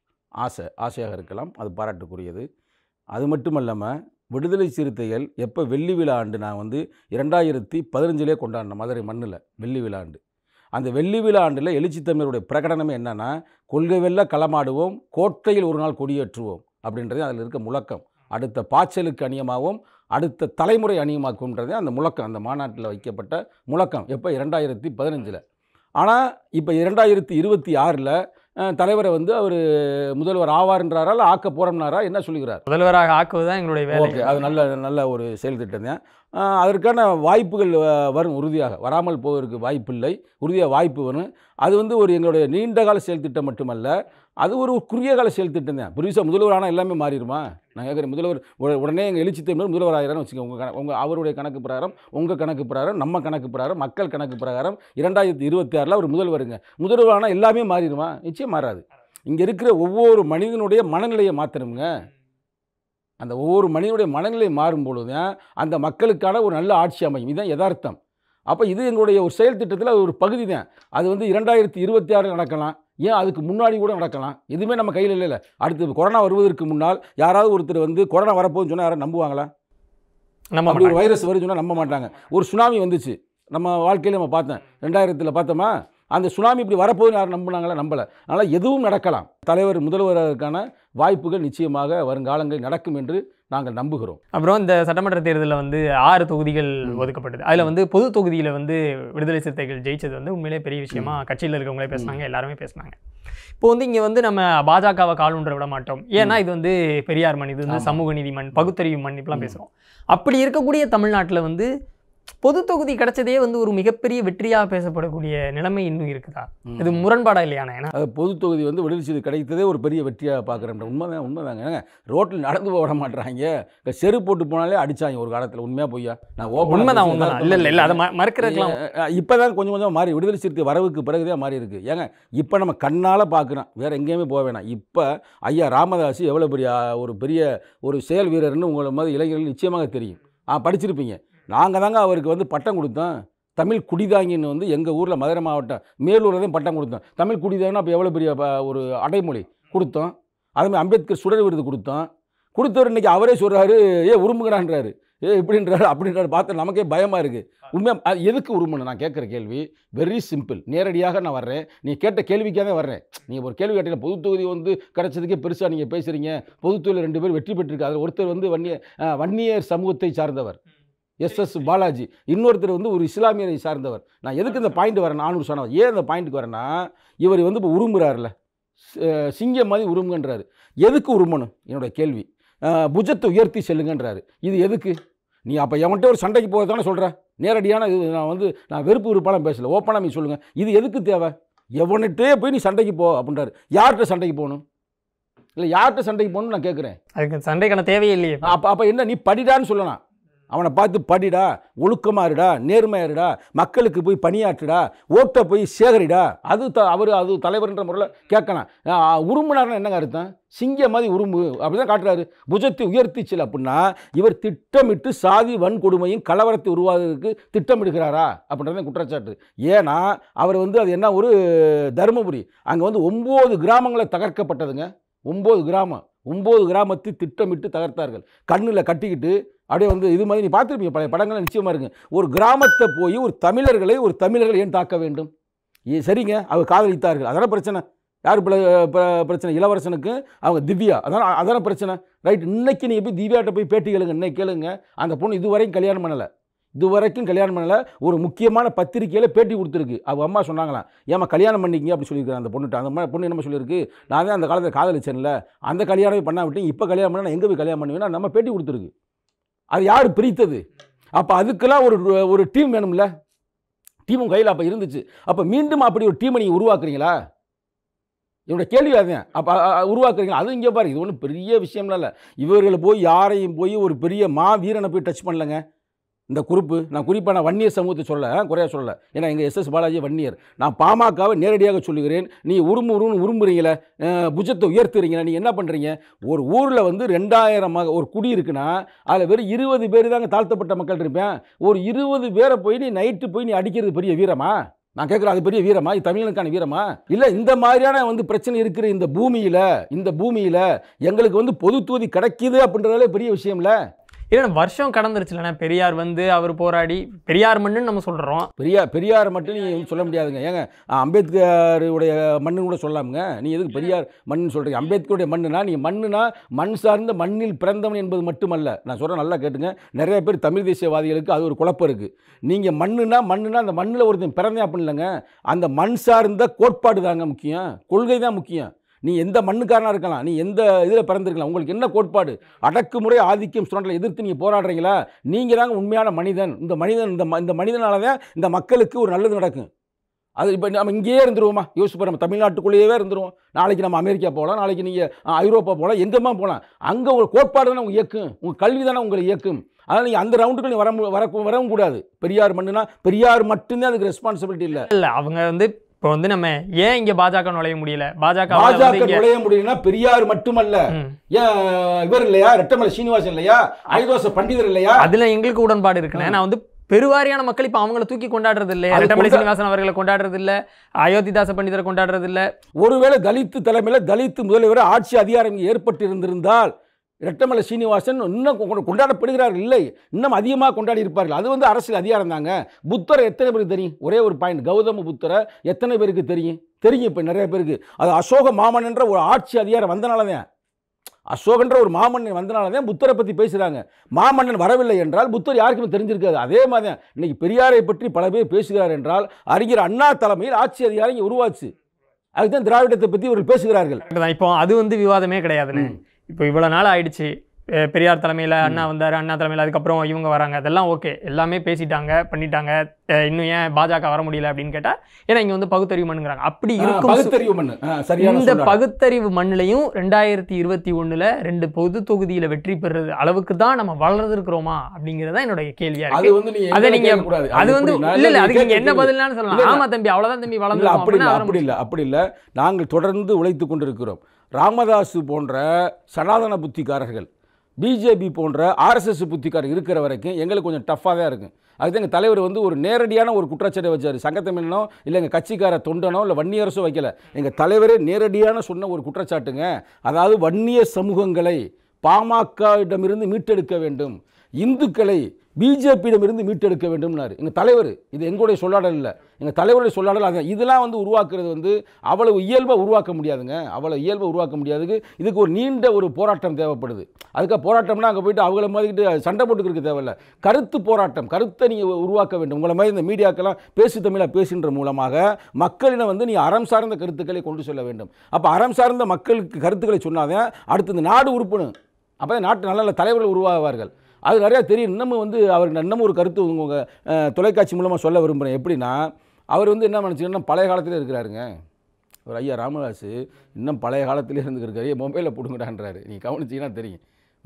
ஆசை ஆசையாக இருக்கலாம், அது பாராட்டுக்குரியது. அது மட்டும் இல்லாமல் விடுதலை சிறுத்தைகள் எப்போ வெள்ளி விழா ஆண்டு நான் வந்து இரண்டாயிரத்தி பதினஞ்சிலே கொண்டாடினேன் மதுரை மண்ணில் வெள்ளி விழா ஆண்டு. அந்த வெள்ளி விழா ஆண்டில் எழுச்சி தமிழருடைய பிரகடனமே என்னென்னா, கொள்கை வெல்ல களமாடுவோம், கோட்டையில் ஒரு நாள் கொடியேற்றுவோம் அப்படின்றது அதில் இருக்க முழக்கம். அடுத்த பாய்ச்சலுக்கு அணியமாகவும் அடுத்த தலைமுறை அணியமாக்கும்ன்றதே அந்த முழக்கம், அந்த மாநாட்டில் வைக்கப்பட்ட முழக்கம். எப்போ? இரண்டாயிரத்தி பதினஞ்சில். ஆனால் இப்போ இரண்டாயிரத்தி இருபத்தி ஆறில் தலைவரை வந்து அவர் முதல்வர் ஆவார்ன்றாரா இல்லை ஆக்க போகிறோம்னாரா, என்ன சொல்லுகிறார்? முதல்வராக ஆக்குவது தான் எங்களுடைய வேலை. ஓகே, அது நல்ல நல்ல ஒரு செயல் திட்டம் தான். அதற்கான வாய்ப்புகள் வரும், உறுதியாக வராமல் போவதற்கு வாய்ப்பில்லை, உறுதியாக வாய்ப்பு வரும். அது வந்து ஒரு எங்களுடைய நீண்டகால செயல் திட்டம் மட்டுமல்ல, அது ஒரு குறுகிய கால செயல் திட்டம் தான். புதுசாக முதல்வர் ஆனால் எல்லாமே மாறிடுமா? நான் கேட்குறேன், முதல்வர் உடனே எங்கள் எழுச்சி தமிழர் முதல்வர் ஆகிறான்னு வச்சுக்கோங்க. உங்கள் கணக்கு உங்கள் அவருடைய கணக்கு பிரகாரம், உங்கள் கணக்கு பிரகாரம், நம்ம கணக்கு பிரகாரம், மக்கள் கணக்கு பிரகாரம் இரண்டாயிரத்தி இருபத்தி ஆறில் அவர் முதல்வருங்க. முதல்வர் ஆனால் எல்லாமே மாறிடுமா? நிச்சயம் மாறாது. இங்கே இருக்கிற ஒவ்வொரு மனிதனுடைய மனநிலையை மாற்றணுங்க. அந்த ஒவ்வொரு மனிதனுடைய மனநிலை மாறும் பொழுது தான் அந்த மக்களுக்கான ஒரு நல்ல ஆட்சி அமையும். இதுதான் யதார்த்தம். அப்போ இது எங்களுடைய ஒரு செயல் திட்டத்தில் ஒரு பகுதி தான். அது வந்து இரண்டாயிரத்தி இருபத்தி ஆறு நடக்கலாம், ஏன் அதுக்கு முன்னாடி கூட நடக்கலாம். எதுவுமே நம்ம கையில் இல்லை. இல்லை, அடுத்து கொரோனா வருவதற்கு முன்னால் யாராவது ஒருத்தர் வந்து கொரோனா வரப்போகுதுன்னு சொன்னால் யாரும் நம்புவாங்களா? நம்ம அப்படி ஒரு வைரஸ் வருது சொன்னால் நம்ப மாட்டாங்க. ஒரு சுனாமி வந்துச்சு நம்ம வாழ்க்கையில், நம்ம பார்த்தேன் ரெண்டாயிரத்தில் பார்த்தோமா, அந்த சுனாமி இப்படி வரப்போகுதுன்னு யாரும் நம்பினாங்களா? நம்பலை. அதனால் எதுவும் நடக்கலாம். தலைவர் முதல்வருக்கான வாய்ப்புகள் நிச்சயமாக வருங்காலங்களில் நடக்கும் என்று நாங்கள் நம்புகிறோம். அப்புறம் இந்த சட்டமன்ற தேர்தலில் வந்து ஆறு தொகுதிகள் ஒதுக்கப்பட்டது. அதில் வந்து பொது தொகுதியில் வந்து விடுதலை சிறுத்தைகள் ஜெயிச்சது வந்து உண்மையிலே பெரிய விஷயமா கட்சியில் இருக்கவங்களே பேசினாங்க, எல்லாருமே பேசினாங்க. இப்போ வந்து இங்கே வந்து நம்ம பாஜகவை காலூன்ற விட மாட்டோம், ஏன்னா இது வந்து பெரியார் மண், இது வந்து சமூக நீதி மண், பகுத்தறிவு மண், இப்பெல்லாம் பேசுகிறோம். அப்படி இருக்கக்கூடிய தமிழ்நாட்டில் வந்து பொது தொகுதி கிடைச்சதே வந்து ஒரு மிகப்பெரிய வெற்றியாக பேசப்படக்கூடிய நிலைமை இன்னும் இருக்குதா? இது முரண்பாடா இல்லையானா? ஏன்னா அது பொது தொகுதி வந்து விடுதலை சிறுத்தை கிடைத்ததே ஒரு பெரிய வெற்றியாக பார்க்குறேன். உண்மைதான், உண்மைதாங்க. ஏங்க ரோட்டில் நடந்து போக மாட்டுறாங்க, செரு போட்டு போனாலே அடித்தாங்க ஒரு காலத்தில். உண்மையாக பொய்யா? நான் உண்மைதான், உண்மைதான். இல்லை இல்லை இல்லை, அதை மறுக்கிறதுலாம் இப்போ தான் கொஞ்சம் கொஞ்சம் மாறி, விடுதலை சிறுத்தை வரவுக்கு பிறகுதான் மாறி இருக்குது. ஏங்க இப்போ நம்ம கண்ணால் பார்க்குறோம், வேறு எங்கேயுமே போக வேணாம். இப்போ ஐயா ராமதாஸ் எவ்வளோ பெரிய ஒரு பெரிய ஒரு செயல் வீரர்னு உங்களை மாதிரி இளைஞர்கள் நிச்சயமாக தெரியும். ஆ, படிச்சிருப்பீங்க. நாங்கள் தாங்க அவருக்கு வந்து பட்டம் கொடுத்தோம், தமிழ் குடிதாங்கின்னு வந்து எங்கள் ஊரில் மதுரை மாவட்டம் மேலூர்லேயும் பட்டம் கொடுத்தோம். தமிழ் குடிதாங்கன்னா அப்போ எவ்வளோ பெரிய ஒரு அடைமொழி கொடுத்தோம். அதுமாதிரி அம்பேத்கர் சுடர் விருது கொடுத்தோம். கொடுத்தவர் இன்றைக்கி அவரே சொல்கிறாரு, ஏ உருமுகிறான்றாரு, ஏ இப்படின்றாரு அப்படின்றாரு. பார்த்து நமக்கே பயமாக இருக்குது. உண்மையாக அது எதுக்கு உருமுன்னு நான் கேட்குற கேள்வி வெரி சிம்பிள். நேரடியாக நான் வர்றேன், நீ கேட்ட கேள்விக்காக தான் வர்றேன். நீங்கள் ஒரு கேள்வி கேட்டீங்க, பொது தொகுதி வந்து கிடச்சதுக்கே பெருசாக நீங்கள் பேசுகிறீங்க. பொது தொகுதியில் ரெண்டு பேர் வெற்றி பெற்றிருக்கு. அதில் ஒருத்தர் வந்து வன்னிய வன்னியர் சமூகத்தை சார்ந்தவர் எஸ் எஸ் பாலாஜி, இன்னொருத்தர் வந்து ஒரு இஸ்லாமியரை சார்ந்தவர். நான் எதுக்கு இந்த பாயிண்ட் வரேன், நானூறு சொன்னவர் ஏன் இந்த பாயிண்ட்டுக்கு வரேன்னா, இவர் வந்து இப்போ உருமுறாருல, சிங்கம் மாதிரி உருமுங்கன்றாரு. எதுக்கு உருமணும் என்னோட கேள்வி? புஜத்தை உயர்த்தி செல்லுங்கன்றாரு. இது எதுக்கு? நீ அப்போ எவன்கிட்ட ஒரு சண்டைக்கு போக தானே சொல்கிற? நேரடியான இது நான் வந்து நான் வெறுப்பு விருப்பாலாம் பேசலை, ஓப்பனாக நீ சொல்லுங்கள், இது எதுக்கு தேவை? எவன்கிட்டே போய் நீ சண்டைக்கு போ அப்படின்றாரு. யார்கிட்ட சண்டைக்கு போகணும்? இல்லை யார்கிட்ட சண்டைக்கு போகணும்னு நான் கேட்குறேன். அதுக்கு சண்டைக்கான தேவையே இல்லையே. அப்போ அப்போ என்ன, நீ படிடான்னு சொல்லலாம். அவனை பார்த்து படிடா, ஒழுக்கமாறுடா, நேர்மையாருடா, மக்களுக்கு போய் பணியாற்றுடா, ஓட்டை போய் சேகரிடா, அது த அவர் அது தலைவர்ன்ற முறையில் கேட்கலாம். உருமுனார்னா என்னங்க அர்த்தம்? சிங்க மாதிரி உரும்பு அப்படி தான் காட்டுறாரு. புஜத்தை உயர்த்திச்சல் அப்படின்னா இவர் திட்டமிட்டு சாதி வன்கொடுமையும் கலவரத்தை உருவாவதற்கு திட்டமிடுகிறாரா அப்படின்றத குற்றச்சாட்டு. ஏன்னா அவர் வந்து அது என்ன ஒரு தருமபுரி, அங்கே வந்து ஒம்பது கிராமங்களை தகர்க்கப்பட்டதுங்க. ஒம்பது கிராமம் ஒம்பது கிராமத்தை திட்டமிட்டு தகர்த்தார்கள். கண்ணில் கட்டிக்கிட்டு அப்படியே வந்து இது மாதிரி நீ பார்த்துருப்பீங்க பழைய படங்கள் நிச்சயமாக இருக்குங்க. ஒரு கிராமத்தை போய் ஒரு தமிழர்களை ஒரு தமிழர்கள் ஏன் தாக்க வேண்டும்? சரிங்க, அவர் காதலித்தார்கள், அதெல்லாம் பிரச்சனை. யார் பிரச்சனை? இளவரசனுக்கு அவங்க திவ்யா, அதான் அதான பிரச்சனை. ரைட், இன்னைக்கு நீங்கள் போய் திவ்யாட்ட போய் பேட்டி கேளுங்க, இன்னைக்கு கேளுங்க. அந்த பொண்ணு இதுவரைக்கும் கல்யாணம் பண்ணலை, இதுவரைக்கும் கல்யாணம் பண்ணலை. ஒரு முக்கியமான பத்திரிகையில் பேட்டி கொடுத்துருக்கு. அவங்க அம்மா சொன்னாங்களாம், ஏமா கல்யாணம் பண்ணிக்கிங்க அப்படி சொல்லியிருக்கிறேன் அந்த பொண்ணுட்ட. அந்த பொண்ணு என்ன சொல்லியிருக்கு, நான் தான் அந்த காலத்தில் காதலிச்சேன்ல, அந்த கல்யாணமே பண்ணா விட்டேன், இப்போ கல்யாணம் பண்ணால் நான் எங்கே போய் கல்யாணம் பண்ணுவேன்னா நம்ம பேட்டி கொடுத்துருக்கு. அது யார் பிரித்தது? அப்போ அதுக்கெல்லாம் ஒரு ஒரு டீம் வேணும்ல. டீமும் கையில் அப்போ இருந்துச்சு. அப்போ மீண்டும் அப்படி ஒரு டீமை நீங்கள் உருவாக்குறீங்களா? என்னோட கேள்வி அதுதான். அப்போ உருவாக்குறீங்களா? அது இங்கே பாரு, இது ஒன்றும் பெரிய விஷயம்லாம் இல்லை. இவர்களை போய் யாரையும் போய் ஒரு பெரிய மா வீரனை போய் டச் பண்ணலைங்க. இந்த குறிப்பு நான் குறிப்பாக நான் வன்னியர் சமூகத்தை சொல்ல குறையா சொல்ல, ஏன்னா எங்கள் எஸ் எஸ் பாலாஜி வன்னியர். நான் பாமகவை நேரடியாக சொல்லுகிறேன். நீ உருமு உருன்னு உரும்புறீங்களே, புஜத்தை உயர்த்துறீங்களா, நீ என்ன பண்ணுறீங்க? ஒரு ஊரில் வந்து ரெண்டாயிரம் ஒரு குடி இருக்குன்னா அதில் வெறும் இருபது பேர் தாங்க தாழ்த்தப்பட்ட மக்கள் இருப்பேன். ஒரு இருபது பேரை போய் நீ நைட்டு போய் நீ அடிக்கிறது பெரிய வீரமா? நான் கேட்குறேன், அது பெரிய வீரமா? இது தமிழனுக்கான வீரமா? இல்லை, இந்த மாதிரியான வந்து பிரச்சனை இருக்கிற இந்த பூமியில் இந்த பூமியில் எங்களுக்கு வந்து பொது தொகுதி கிடைக்கிது அப்படின்றதாலே பெரிய விஷயம்ல. இல்லை, வருஷம் கடந்துருச்சுலண்ணா. பெரியார் வந்து அவர் போராடி பெரியார் மண்ணுன்னு நம்ம சொல்கிறோம். பெரியார் பெரியார் மட்டும் நீங்கள் சொல்ல முடியாதுங்க. ஏங்க அம்பேத்கருடைய மண்ணு கூட சொல்லாமுங்க. நீ எதுக்கு பெரியார் மண்ணுன்னு சொல்கிறீங்க? அம்பேத்கருடைய மண்ணுனா நீ மண்ணுனா மண் சார்ந்த மண்ணில் பிறந்தவன் என்பது மட்டுமல்ல. நான் சொல்கிறேன், நல்லா கேட்டுங்க. நிறைய பேர் தமிழ் தேசியவாதிகளுக்கு அது ஒரு குழப்பம் இருக்குது. நீங்கள் மண்ணுனா மண்ணுனா அந்த மண்ணில் ஒருத்தன் பிறந்தேன் அப்படின்னு இல்லைங்க, அந்த மண் சார்ந்த கோட்பாடு தாங்க முக்கியம், கொள்கை தான் முக்கியம். நீ எந்த மண்ணுக்காரனாக இருக்கலாம், நீ எந்த இதில் பிறந்திருக்கலாம், உங்களுக்கு என்ன கோட்பாடு? அடக்குமுறை ஆதிக்கம் சுரண்டலை எதிர்த்து நீங்கள் போராடுறீங்களா? நீங்கள் தாங்க உண்மையான மனிதன். இந்த மனிதன் இந்த இந்த மனிதனால தான் இந்த மக்களுக்கு ஒரு நல்லது நடக்கும். அது இப்போ நம்ம இங்கேயே இருந்துருவோமா? யோசிப்போம், நம்ம தமிழ்நாட்டுக்குள்ளேயே இருந்துருவோம். நாளைக்கு நம்ம அமெரிக்கா போகலாம், நாளைக்கு நீங்கள் ஐரோப்பா போகலாம், எங்கேம்மா போகலாம். அங்கே ஒரு கோட்பாடு தானே உங்கள் இயக்கும், உங்கள் கல்வி தானே உங்களை இயக்கும். அதனால் நீங்கள் அந்த ரவுண்டுக்கு நீங்கள் வர வர வரவும் கூடாது. பெரியார் மண்ணுனா பெரியார் மட்டும்தான் அதுக்கு ரெஸ்பான்சிபிலிட்டி இல்லை. இல்லை, அவங்க வந்து இப்போ வந்து நம்ம ஏன் இங்க பாஜக நுழைய முடியல? பாஜக பாஜக நுழைய முடியலன்னா பெரியார் மட்டுமல்ல, ஏன் இவர் இல்லையா, ரெட்டமலை சீனிவாசன் இல்லையா, ஐதோச பண்டிதர் இல்லையா? அதுல எங்களுக்கு உடன்பாடு இருக்குண்ணே. நான் வந்து பெருவாரியான மக்கள் இப்ப அவங்கள தூக்கி கொண்டாடுறது இல்லை, ரெட்டமலை சீனிவாசன் அவர்களை கொண்டாடுறது இல்லை, அயோத்திதாச பண்டிதரை கொண்டாடுறது இல்லை. ஒருவேளை தலித்து தலைமையில தலித்து முதல்வர் ஆட்சி அதிகாரம் ஏற்பட்டு இருந்திருந்தால் ரெட்டமலை சீனிவாசன் இன்னும் கொண்டாடப்படுகிறார்கள் இல்லை, இன்னும் அதிகமாக கொண்டாடி இருப்பார்கள். அது வந்து அரசியல் அதிகாரம் தாங்க. புத்தரை எத்தனை பேருக்கு தெரியும்? ஒரே ஒரு பாயிண்ட், கௌதம புத்தரை எத்தனை பேருக்கு தெரியும்? தெரியும் இப்போ நிறைய பேருக்கு. அது அசோக மாமன் என்ற ஒரு ஆட்சி அதிகாரம் வந்தனால தான், அசோகன்ற ஒரு மாமன்னன் வந்தனால தான் புத்தரை பற்றி பேசுகிறாங்க. மாமன்னன் வரவில்லை என்றால் புத்தர் யாருக்குமே தெரிஞ்சிருக்காது. அதே மாதிரி தான் இன்னைக்கு பெரியாரை பற்றி பல பேர் பேசுகிறார் என்றால் அறிஞர் அண்ணா தலைமையில் ஆட்சி அதிகாரம் இங்கே உருவாச்சு. அதுதான் திராவிடத்தை பற்றி இவர்கள் பேசுகிறார்கள். இப்போ அது வந்து விவாதமே கிடையாதுன்னு. இப்போ இவ்வளோ நாள் ஆயிடுச்சு, பெரியார் தலைமையில் அண்ணா வந்தார், அண்ணா தலைமையில் அதுக்கப்புறம் இவங்க வராங்க, அதெல்லாம் ஓகே, எல்லாமே பேசிட்டாங்க பண்ணிட்டாங்க. இன்னும் ஏன் பாஜக வர முடியல அப்படின்னு கேட்டால், ஏன்னா இங்கே வந்து பகுத்தறிவு மண்ணுங்கிறாங்க. அப்படி இருக்கும் இந்த பகுத்தறிவு மண்ணிலையும் ரெண்டாயிரத்தி இருபத்தி ஒன்றில் ரெண்டு பொது தொகுதியில் வெற்றி பெறுறது அளவுக்கு தான் நம்ம வளர்ந்துருக்கிறோமா அப்படிங்கிறதா என்னுடைய கேள்வியாக இருக்கு. அதை நீங்கள் அது வந்து இல்லை இல்லை அதுக்கு நீங்கள் என்ன பதில்னாலும் சொல்லலாம். ஆமாம் தம்பி, அவ்வளோதான் தம்பி, வளர்ந்து அப்படி இல்லை அப்படி இல்லை அப்படி இல்லை நாங்கள் தொடர்ந்து உழைத்து கொண்டிருக்கிறோம். ராமதாஸ் போன்ற சனாதன புத்திக்காரர்கள், பிஜேபி போன்ற ஆர்எஸ்எஸ் புத்திக்காரர் இருக்கிற வரைக்கும் எங்களுக்கு கொஞ்சம் டஃப்பாக தான் இருக்கும். அதுதான் எங்கள் தலைவர் வந்து ஒரு நேரடியான ஒரு குற்றச்சாட்டை வச்சார். சங்கத்தமிழனோ இல்லை எங்கள் கட்சிக்கார தொண்டனோ இல்லை வன்னியரசோ வைக்கல, எங்கள் தலைவரே நேரடியான சொன்ன ஒரு குற்றச்சாட்டுங்க. அதாவது வன்னிய சமூகங்களை பாமகவிடமிருந்து மீட்டெடுக்க வேண்டும், இந்துக்களை பிஜேபியிடமிருந்து மீட்டெடுக்க வேண்டும்னாரு எங்கள் தலைவர். இது எங்களுடைய சொல்லாடல் இல்லை, எங்கள் தலைவருடைய சொல்லாடல். அதான் இதெல்லாம் வந்து உருவாக்குறது வந்து அவ்வளவு இயல்பாக உருவாக்க முடியாதுங்க, அவ்வளோ இயல்பாக உருவாக்க முடியாதுக்கு. இதுக்கு ஒரு நீண்ட ஒரு போராட்டம் தேவைப்படுது. அதுக்காக போராட்டம்னா அங்கே போயிட்டு அவங்கள மாதிரிக்கிட்டு சண்டை போட்டுக்கிறதுக்கு தேவையில்லை. கருத்து போராட்டம், கருத்தை நீங்கள் உருவாக்க வேண்டும். உங்களை மாதிரி இந்த மீடியாக்கெல்லாம் பேசு தமிழாக பேசுகின்ற மூலமாக மக்களிடம் வந்து நீ அறம் சார்ந்த கருத்துக்களை கொண்டு செல்ல வேண்டும். அப்போ அறம் சார்ந்த மக்களுக்கு கருத்துக்களை சொன்னாதான் அடுத்து இந்த நாடு உறுப்பணும். அப்போ நாட்டு நல்ல நல்ல தலைவர்கள் உருவாகுவார்கள். அது நிறையா தெரியும். இன்னமும் வந்து அவருக்கு இன்னமும் ஒரு கருத்து உங்கள் தொலைக்காட்சி மூலமாக சொல்ல விரும்புகிறேன். எப்படின்னா, அவர் வந்து என்ன நினச்சிங்கன்னா பழைய காலத்தில் இருக்கிறாருங்க. ஒரு ஐயா ராமதாஸ் இன்னும் பழைய காலத்திலே இருந்துருக்காரு, மொபைலில் பிடுங்கடான்றாரு. நீங்கள் கவனிச்சிங்கன்னா தெரியும்.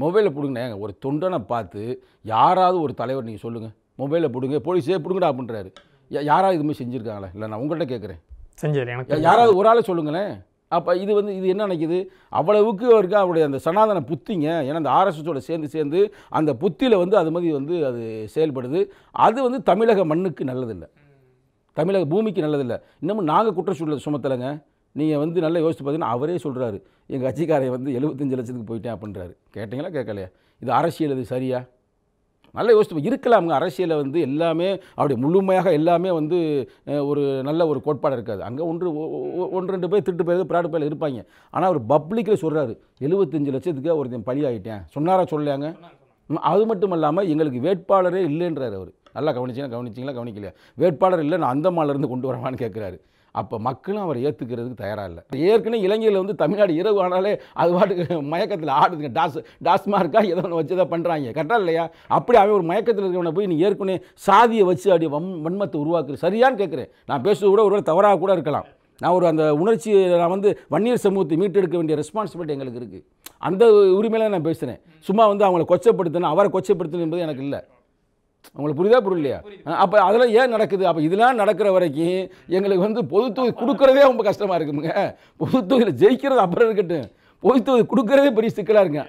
மொபைலில் பிடுங்கண்ணே. ஒரு தொண்டனை பார்த்து யாராவது ஒரு தலைவர் நீங்கள் சொல்லுங்கள், மொபைலில் பிடுங்க, போலீஸே பிடுங்கடா அப்படின்றாரு. யாராவது இதுமாதிரி செஞ்சுருக்காங்களா? இல்லை நான் உங்கள்கிட்ட கேட்குறேன், செஞ்சது எனக்கு யாராவது ஒரு ஆளை சொல்லுங்களேன். அப்போ இது வந்து இது என்ன நினைக்குது, அவ்வளவுக்கு அவருக்கு அவருடைய அந்த சனாதன புத்திங்க. ஏன்னா அந்த ஆர்எஸ்எஸோட சேர்ந்து சேர்ந்து அந்த புத்தியில் வந்து அது மாதிரி வந்து அது செயல்படுது. அது வந்து தமிழக மண்ணுக்கு நல்லதில்லை, தமிழக பூமிக்கு நல்லதில்லை. இன்னமும் நாங்கள் குற்றம் சுமத்தலைங்க. நீங்கள் வந்து நல்லா யோசித்து பார்த்தீங்கன்னா அவரே சொல்கிறாரு, எங்கள் கட்சிக்காரை வந்து எழுபத்தஞ்சு லட்சத்துக்கு போயிட்டேன் அப்படின்றாரு. கேட்டிங்களா கேட்கலையா? இது அரசியல், இது சரியா? நல்லா யோசித்து இருக்கலாமுங்க. அரசியலில் வந்து எல்லாமே அப்படி முழுமையாக எல்லாமே வந்து ஒரு நல்ல ஒரு கோட்பாடு இருக்காது. அங்கே ஒன்று ஒன்று ரெண்டு பேர் திருட்டு பேர் பிராடு பேர் இருப்பாங்க. ஆனால் அவர் பப்ளிக்கில் சொல்கிறாரு, எழுபத்தஞ்சு லட்சத்துக்கு ஒருத்தன் பலி ஆகிட்டேன் சொன்னாரா? சொல்லலையாங்க. அது மட்டும் இல்லாமல் எங்களுக்கு வேட்பாளரே இல்லைன்றார் அவர். நல்லா கவனிச்சிங்கன்னா கவனிச்சிங்களா கவனிக்கலையா? வேட்பாளர் இல்லை, நான் அந்த மாலேருந்து கொண்டு வரவான்னு கேட்குறாரு. அப்போ மக்களும் அவரை ஏற்றுக்கிறதுக்கு தயாராக இல்லை. ஏற்கனவே இலங்கையில் வந்து தமிழ்நாடு இரவு ஆனாலே அது பாட்டுக்கு மயக்கத்தில் ஆடுதுங்க. டாஸ் டாஸ்மார்க்கா ஏதோ ஒன்று வச்சு தான் பண்ணுறாங்க. கரெக்டாக இல்லையா? அப்படி அவன் ஒரு மயக்கத்தில் இருக்கிறவனை போய் நீ ஏற்கனவே சாதியை வச்சு அப்படி வம் வன்மத்தை உருவாக்குறது சரியான்னு கேட்குறேன். நான் பேசுவது கூட ஒரு தவறாக கூட இருக்கலாம். நான் ஒரு அந்த உணர்ச்சி, நான் வந்து வன்னியர் சமூகத்தை மீட்டெடுக்க வேண்டிய ரெஸ்பான்சிபிலிட்டி எங்களுக்கு இருக்குது. அந்த உரிமையில நான் பேசுகிறேன். சும்மா வந்து அவங்களை கொச்சப்படுத்தணும், அவரை கொச்சப்படுத்தணும் என்பது எனக்கு இல்லை. உங்களுக்கு புரியுதா புரியலையா? அப்போ அதெல்லாம் ஏன் நடக்குது? அப்போ இதெல்லாம் நடக்கிற வரைக்கும் எங்களுக்கு வந்து பொதுத்தொகுதி கொடுக்குறதே ரொம்ப கஷ்டமாக இருக்குங்க. பொதுத்தொகுதியில் ஜெயிக்கிறது அப்புறம் இருக்கட்டும், பொதுத்தொகுதி கொடுக்குறதே பெரிய சிக்கலாக இருக்குங்க.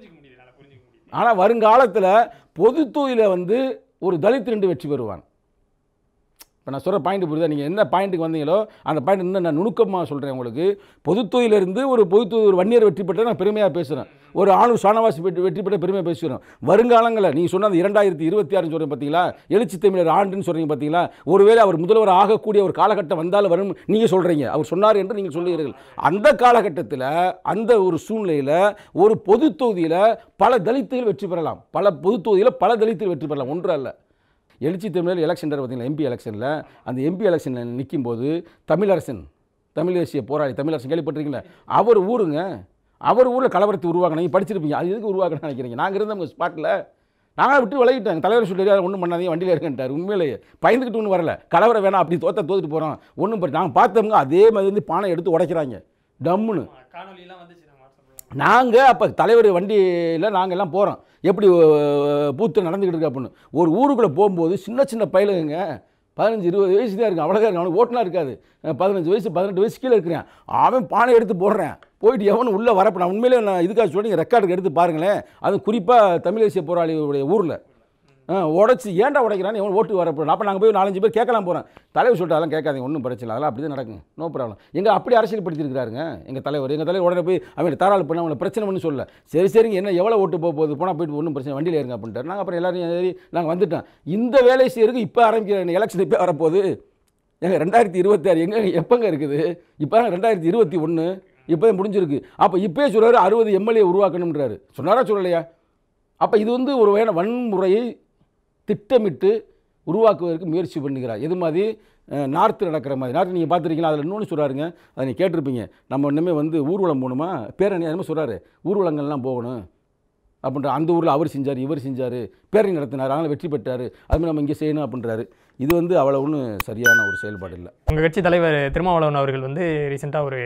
ஆனால் வருங்காலத்தில் பொதுத்தொகுதியில் வந்து ஒரு தலித் ரெண்டு வெற்றி பெறுவான். இப்போ நான் சொல்கிற பாயிண்ட் புரியுதா? நீங்கள் என்ன பாயிண்ட்டுக்கு வந்தீங்களோ அந்த பாயிண்ட் இன்னும் நான் நுணுக்கமாக சொல்கிறேன் உங்களுக்கு. பொதுத்தொகுதியிலிருந்து ஒரு பொதுத்தொகுதி ஒரு வன்னியர் வெற்றி பெற்ற நான் பெருமையாக பேசுகிறேன். ஒரு ஆணூர் சாணவாசி வெற்றி வெற்றி பெற்ற பெருமையாக பேசுகிறோம். வருங்காலங்களில் நீங்கள் சொன்ன அந்த இரண்டாயிரத்தி இருபத்தி ஆறுன்னு சொல்கிறீங்க பார்த்தீங்களா, எழுச்சி தமிழர் ஆண்டுன்னு சொல்கிறீங்க பார்த்தீங்களா, ஒருவேளை அவர் முதல்வர் ஆகக்கூடிய ஒரு காலகட்டம் வந்தாலும் வரும் நீங்கள் சொல்கிறீங்க, அவர் சொன்னார் என்று நீங்கள் சொல்லுகிறீர்கள். அந்த காலகட்டத்தில் அந்த ஒரு சூழ்நிலையில் ஒரு பொது தொகுதியில் பல தலித்துகள் வெற்றி பெறலாம், பல பொது தொகுதியில் பல தலித்துகள் வெற்றி பெறலாம். ஒன்று அல்ல. எழுச்சி தமிழர் எலெக்ஷன் பார்த்தீங்களா, எம்பி எலெக்ஷனில், அந்த எம்பி எலெக்ஷனில் நிற்கும் போது தமிழரசன், தமிழ் தேசிய போராளி தமிழரசன் கேள்விப்பட்டிருக்கீங்களா, அவர் ஊருங்க, அவர் ஊரில் கலவரத்தை உருவாக்கணும். நீங்கள் படிச்சிருப்பீங்க, அது எதுக்கு உருவாக்கணும்னு நினைக்கிறீங்க? நாங்கள் இருந்தவங்க ஸ்பாட்டில் நாங்கள் விட்டு விலகிட்டாங்க. தலைவர் சொல்லிட்டு ஒன்றும் பண்ணாதீங்க, வண்டியில் இருக்கேன்ட்டார். உண்மையிலேயே பயந்துக்கிட்டு ஒன்றும் வரல, கலவரம் வேணாம், அப்படி தோற்ற தோத்துட்டு போகிறோம் ஒன்றும் படி. நாங்கள் பார்த்தவங்க அதே மாதிரி வந்து பானை எடுத்து உடைக்கிறாங்க டம்முன்னு. நாங்கள் அப்போ தலைவர் வண்டியில் நாங்கள் எல்லாம் போகிறோம், எப்படி பூத்து நடந்துக்கிட்டு இருக்கு அப்படின்னு. ஒரு ஊருக்குள்ளே போகும்போது சின்ன சின்ன பயிலுங்க, பதினஞ்சு இருபது வயசு தான் இருக்குது, அவ்வளோதான் இருக்கு, அவனுக்கு ஓட்டலாம் இருக்காது. பதினஞ்சு வயசு பதினெட்டு வயசு கீழே இருக்கிறேன். அவன் பானை எடுத்து போடுறேன், போயிட்டு எவனும் உள்ளே வரப்போ நான் உண்மையிலே நான் இதுக்காக சொல்லி ரெக்கார்டுக்கு எடுத்து பாருங்களேன். அது குறிப்பாக தமிழ் தேசிய போராளிகளுடைய ஊரில் உடச்சி ஏன்டா உடைக்கிறான்னு எவன் ஓட்டு வரப்போ. அப்போ நாங்கள் போய் நாலஞ்சு பேர் கேட்கலாம் போகிறேன். தலைவர் சொல்லிட்டு அதெல்லாம் கேட்காதீங்க, ஒன்றும் பிரச்சனை, அதெல்லாம் அப்படி தான் நடக்குங்க, நோ ப்ராப்ளம். எங்கள் அப்படி அரசியல்படுத்திருக்கிறாருங்க எங்கள் தலைவர். எங்கள் தலைவர் உடனே போய் அவன் தாராள பண்ண அவங்களை பிரச்சனை பண்ணி சொல்ல, சரி சரிங்க என்ன எவ்வளோ ஓட்டு போக போகுது, போனால் போயிட்டு ஒன்றும் பிரச்சனை, வண்டியில் இருங்க அப்படின்ட்டு. நாங்கள் அப்புறம் எல்லாரும் சரி நாங்கள் வந்துட்டோம். இந்த வேலை செய்யறதுக்கு இப்போ ஆரம்பிக்கிற எலெக்ஷன் இப்போ வரப்போகுது. எங்கள் ரெண்டாயிரத்தி இருபத்தி ஆறு எங்கே எப்போங்க இருக்குது? இப்போ ரெண்டாயிரத்தி இருபத்தி ஒன்று இப்போ தான் முடிஞ்சிருக்கு. அப்போ இப்போயே சொல்கிறாரு அறுபது எம்எல்ஏ உருவாக்கணுன்றாரு. சொன்னாரா சொல்லலையா? அப்போ இது வந்து ஒரு வகையான வன்முறையை திட்டமிட்டு உருவாக்குவதற்கு முயற்சி பண்ணுகிறார். எது மாதிரி நார்த்து நடக்கிற மாதிரி. நார்த்து நீங்கள் பார்த்துருக்கீங்களா? அதில் இன்னொன்று சொல்கிறாருங்க, அதை நீங்கள் கேட்டிருப்பீங்க. நம்ம இன்னுமே வந்து ஊர்வலம் போகணுமா, பேரணி அதுமாதிரி சொல்கிறாரு, ஊர்வலங்கள்லாம் போகணும் அப்படின்ற. அந்த ஊரில் அவர் செஞ்சார், இவர் செஞ்சார், பேரணி நடத்தினார், அதனால் வெற்றி பெற்றார், அதுமாதிரி நம்ம இங்கே செய்யணும் அப்படின்றாரு. இது வந்து அவ்வளோ ஒன்றும் சரியான ஒரு செயல்பாடு இல்லை. உங்கள் கட்சி தலைவர் திருமாவளவன் அவர்கள் வந்து ரீசெண்டாக ஒரு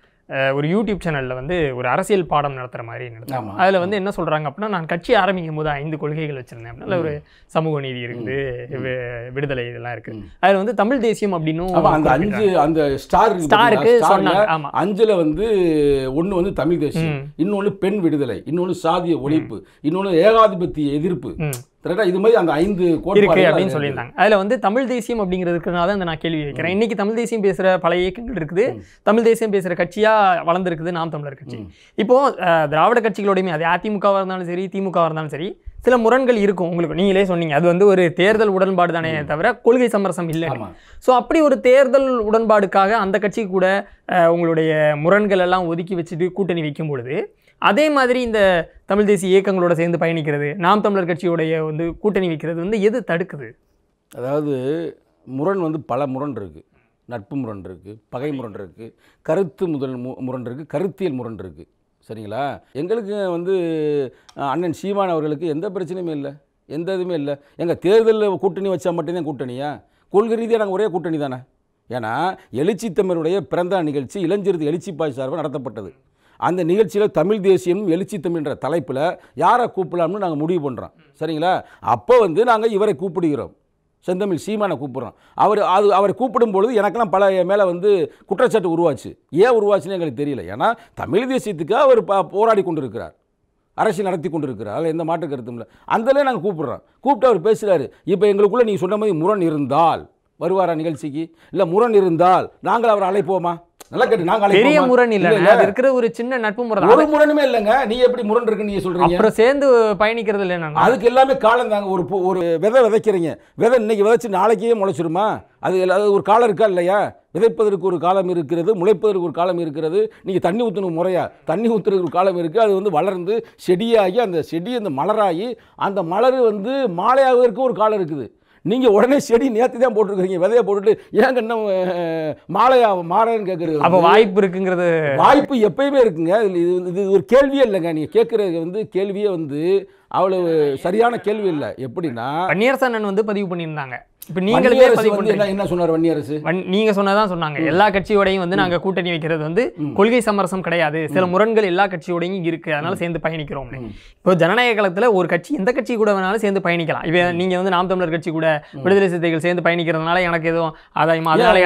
ஒரு யூடியூப் சேனலில் வந்து ஒரு அரசியல் பாடம் நடத்துகிற மாதிரி நடத்துகிறாங்க. அதில் வந்து என்ன சொல்கிறாங்க அப்படின்னா, நான் கட்சி ஆரம்பிக்கும் போது ஐந்து கொள்கைகள் வச்சுருந்தேன் அப்படின்னா, ஒரு சமூக நீதி இருக்குது, விடுதலை இதெல்லாம் இருக்குது. அதில் வந்து தமிழ் தேசியம் அப்படின்னும் அந்த அஞ்சு அந்த ஸ்டார் ஸ்டாருக்கு சொன்னாங்க. ஆமாம், அஞ்சில் வந்து ஒன்று வந்து தமிழ் தேசியம், இன்னொன்று பெண் விடுதலை, இன்னொன்று சாதிய ஒழிப்பு, இன்னொன்று ஏகாதிபத்திய எதிர்ப்பு, இது மாதிரி அந்த ஐந்து இருக்கு அப்படின்னு சொல்லியிருந்தாங்க. அதில் வந்து தமிழ் தேசியம் அப்படிங்கிறதுக்குனால தான் நான் கேள்வி வைக்கிறேன். இன்னைக்கு தமிழ் தேசியம் பேசுகிற பல இயக்கங்கள் இருக்குது, தமிழ் தேசியம் பேசுகிற கட்சியாக வளர்ந்துருக்குது நாம் தமிழர் கட்சி. இப்போ திராவிட கட்சிகளோடையுமே, அது அதிமுகவாக இருந்தாலும் சரி, திமுகவாக இருந்தாலும் சரி, சில முரண்கள் இருக்கும். உங்களுக்கு நீங்களே சொன்னீங்க, அது வந்து ஒரு தேர்தல் உடன்பாடு தானே தவிர கொள்கை சமரசம் இல்லை. ஸோ அப்படி ஒரு தேர்தல் உடன்பாடுக்காக அந்த கட்சி கூட உங்களுடைய முரண்கள் எல்லாம் ஒதுக்கி வச்சுட்டு கூட்டணி வைக்கும் பொழுது, அதே மாதிரி இந்த தமிழ் தேசிய இயக்கங்களோட சேர்ந்து பயணிக்கிறது, நாம் தமிழர் கட்சியோடைய வந்து கூட்டணி வைக்கிறது வந்து எது தடுக்குது? அதாவது முரண் வந்து பல முரண் இருக்குது. நட்பு முரண் இருக்குது, பகை முரண் இருக்குது, கருத்து முதல் மு முரண் இருக்குது, கருத்தியல் முரண் இருக்குது. சரிங்களா? எங்களுக்கு வந்து அண்ணன் சீமான் அவர்களுக்கு எந்த பிரச்சனையுமே இல்லை, எந்த இதுவுமே இல்லை. எங்கள் தேர்தலில் கூட்டணி வச்சா மட்டும்தான் கூட்டணியா? கொள்கை ரீதியாக நாங்கள் ஒரே கூட்டணி தானே. ஏன்னா எழுச்சி தமிழருடைய பிறந்த நிகழ்ச்சி இளஞ்சிறுத்தை எழுச்சி பாய் சார்பாக நடத்தப்பட்டது. அந்த நிகழ்ச்சியில் தமிழ் தேசியம் எழுச்சி தமிழ்ன்ற தலைப்பில் யாரை கூப்பிடலாம்னு நாங்கள் முடிவு பண்ணுறோம். சரிங்களா? அப்போ வந்து நாங்கள் இவரை கூப்பிடுகிறோம், செந்தமிழ் சீமானை கூப்பிட்றோம். அவர் அது அவரை கூப்பிடும் பொழுது எனக்கெல்லாம் பல மேலே வந்து குற்றச்சாட்டு உருவாச்சு. ஏன் உருவாச்சுன்னு எங்களுக்கு தெரியல. ஏன்னா தமிழ் தேசியத்துக்கு அவர் போராடி கொண்டு இருக்கிறார், அரசியல் நடத்தி கொண்டு இருக்கிறார், அதில் எந்த மாற்று கருத்தும் இல்லை. அந்தலே நாங்கள் கூப்பிட்றோம். கூப்பிட்டு அவர் பேசுகிறாரு. இப்போ எங்களுக்குள்ளே நீங்கள் சொன்ன மாதிரி முரண் இருந்தால் வருவாரா நிகழ்ச்சிக்கு? இல்லை முரண் இருந்தால் நாங்கள் அவரை அழைப்போமா? நல்லா கேட்டு நாங்கள் பெரிய முரண் இல்லை, இருக்கிற ஒரு சின்ன நட்பு முறை. ஒரு முரணுமே இல்லைங்க. நீ எப்படி முரண் இருக்குன்னு நீங்க சொல்றீங்க? அப்புறம் சேர்ந்து பயணிக்கிறது இல்லை. அதுக்கு எல்லாமே காலம் தாங்க. ஒரு ஒரு விதை விதைக்கிறீங்க, விதை இன்னைக்கு விதைச்சு நாளைக்கே முளைச்சிருமா? அது அது ஒரு காலம் இருக்கா இல்லையா? விதைப்பதற்கு ஒரு காலம் இருக்கிறது, முளைப்பதற்கு ஒரு காலம் இருக்கிறது. நீங்கள் தண்ணி ஊற்றணும் முறையா, தண்ணி ஊற்றுறதுக்கு ஒரு காலம் இருக்குது. அது வந்து வளர்ந்து செடியாகி அந்த செடி அந்த மலராகி அந்த மலர் வந்து மாலையாவதற்கு ஒரு காலம் இருக்குது. நீங்கள் உடனே செடி நேற்று தான் போட்டுருக்கீங்க, விதையை போட்டுட்டு ஏங்க இன்னும் மாலையா மாறன்னு கேட்குறது. அப்போ வாய்ப்பு இருக்குங்கிறது, வாய்ப்பு எப்பயுமே இருக்குங்க. இது இது ஒரு கேள்வியே இல்லைங்க. நீங்கள் கேட்குறது வந்து கேள்வியே வந்து அவ்வளவு சரியான கேள்வி இல்லை. எப்படின்னா பன்னீர்செல்வன் வந்து பதிவு பண்ணியிருந்தாங்க. இப்போ நீங்களே என்ன சொன்னார் வன்னியரசு? நீங்க சொன்னதான் சொன்னாங்க, எல்லா கட்சியோடையும் வந்து நாங்க கூட்டணி வைக்கிறது வந்து கொள்கை சமரசம் கிடையாது, சில முரண்கள் எல்லா கட்சியோடையும் இருக்கு, அதனால சேர்ந்து பயணிக்கிறோம். இப்போ ஜனநாயக காலத்துல ஒரு கட்சி எந்த கட்சி கூட வேணாலும் சேர்ந்து பயணிக்கலாம். இப்போ நீங்க வந்து நாம் தமிழர் கட்சி கூட விடுதலை சிறுத்தைகள் சேர்ந்து பயணிக்கிறதுனால எனக்கு எதுவும் ஆதாயமா? அதனால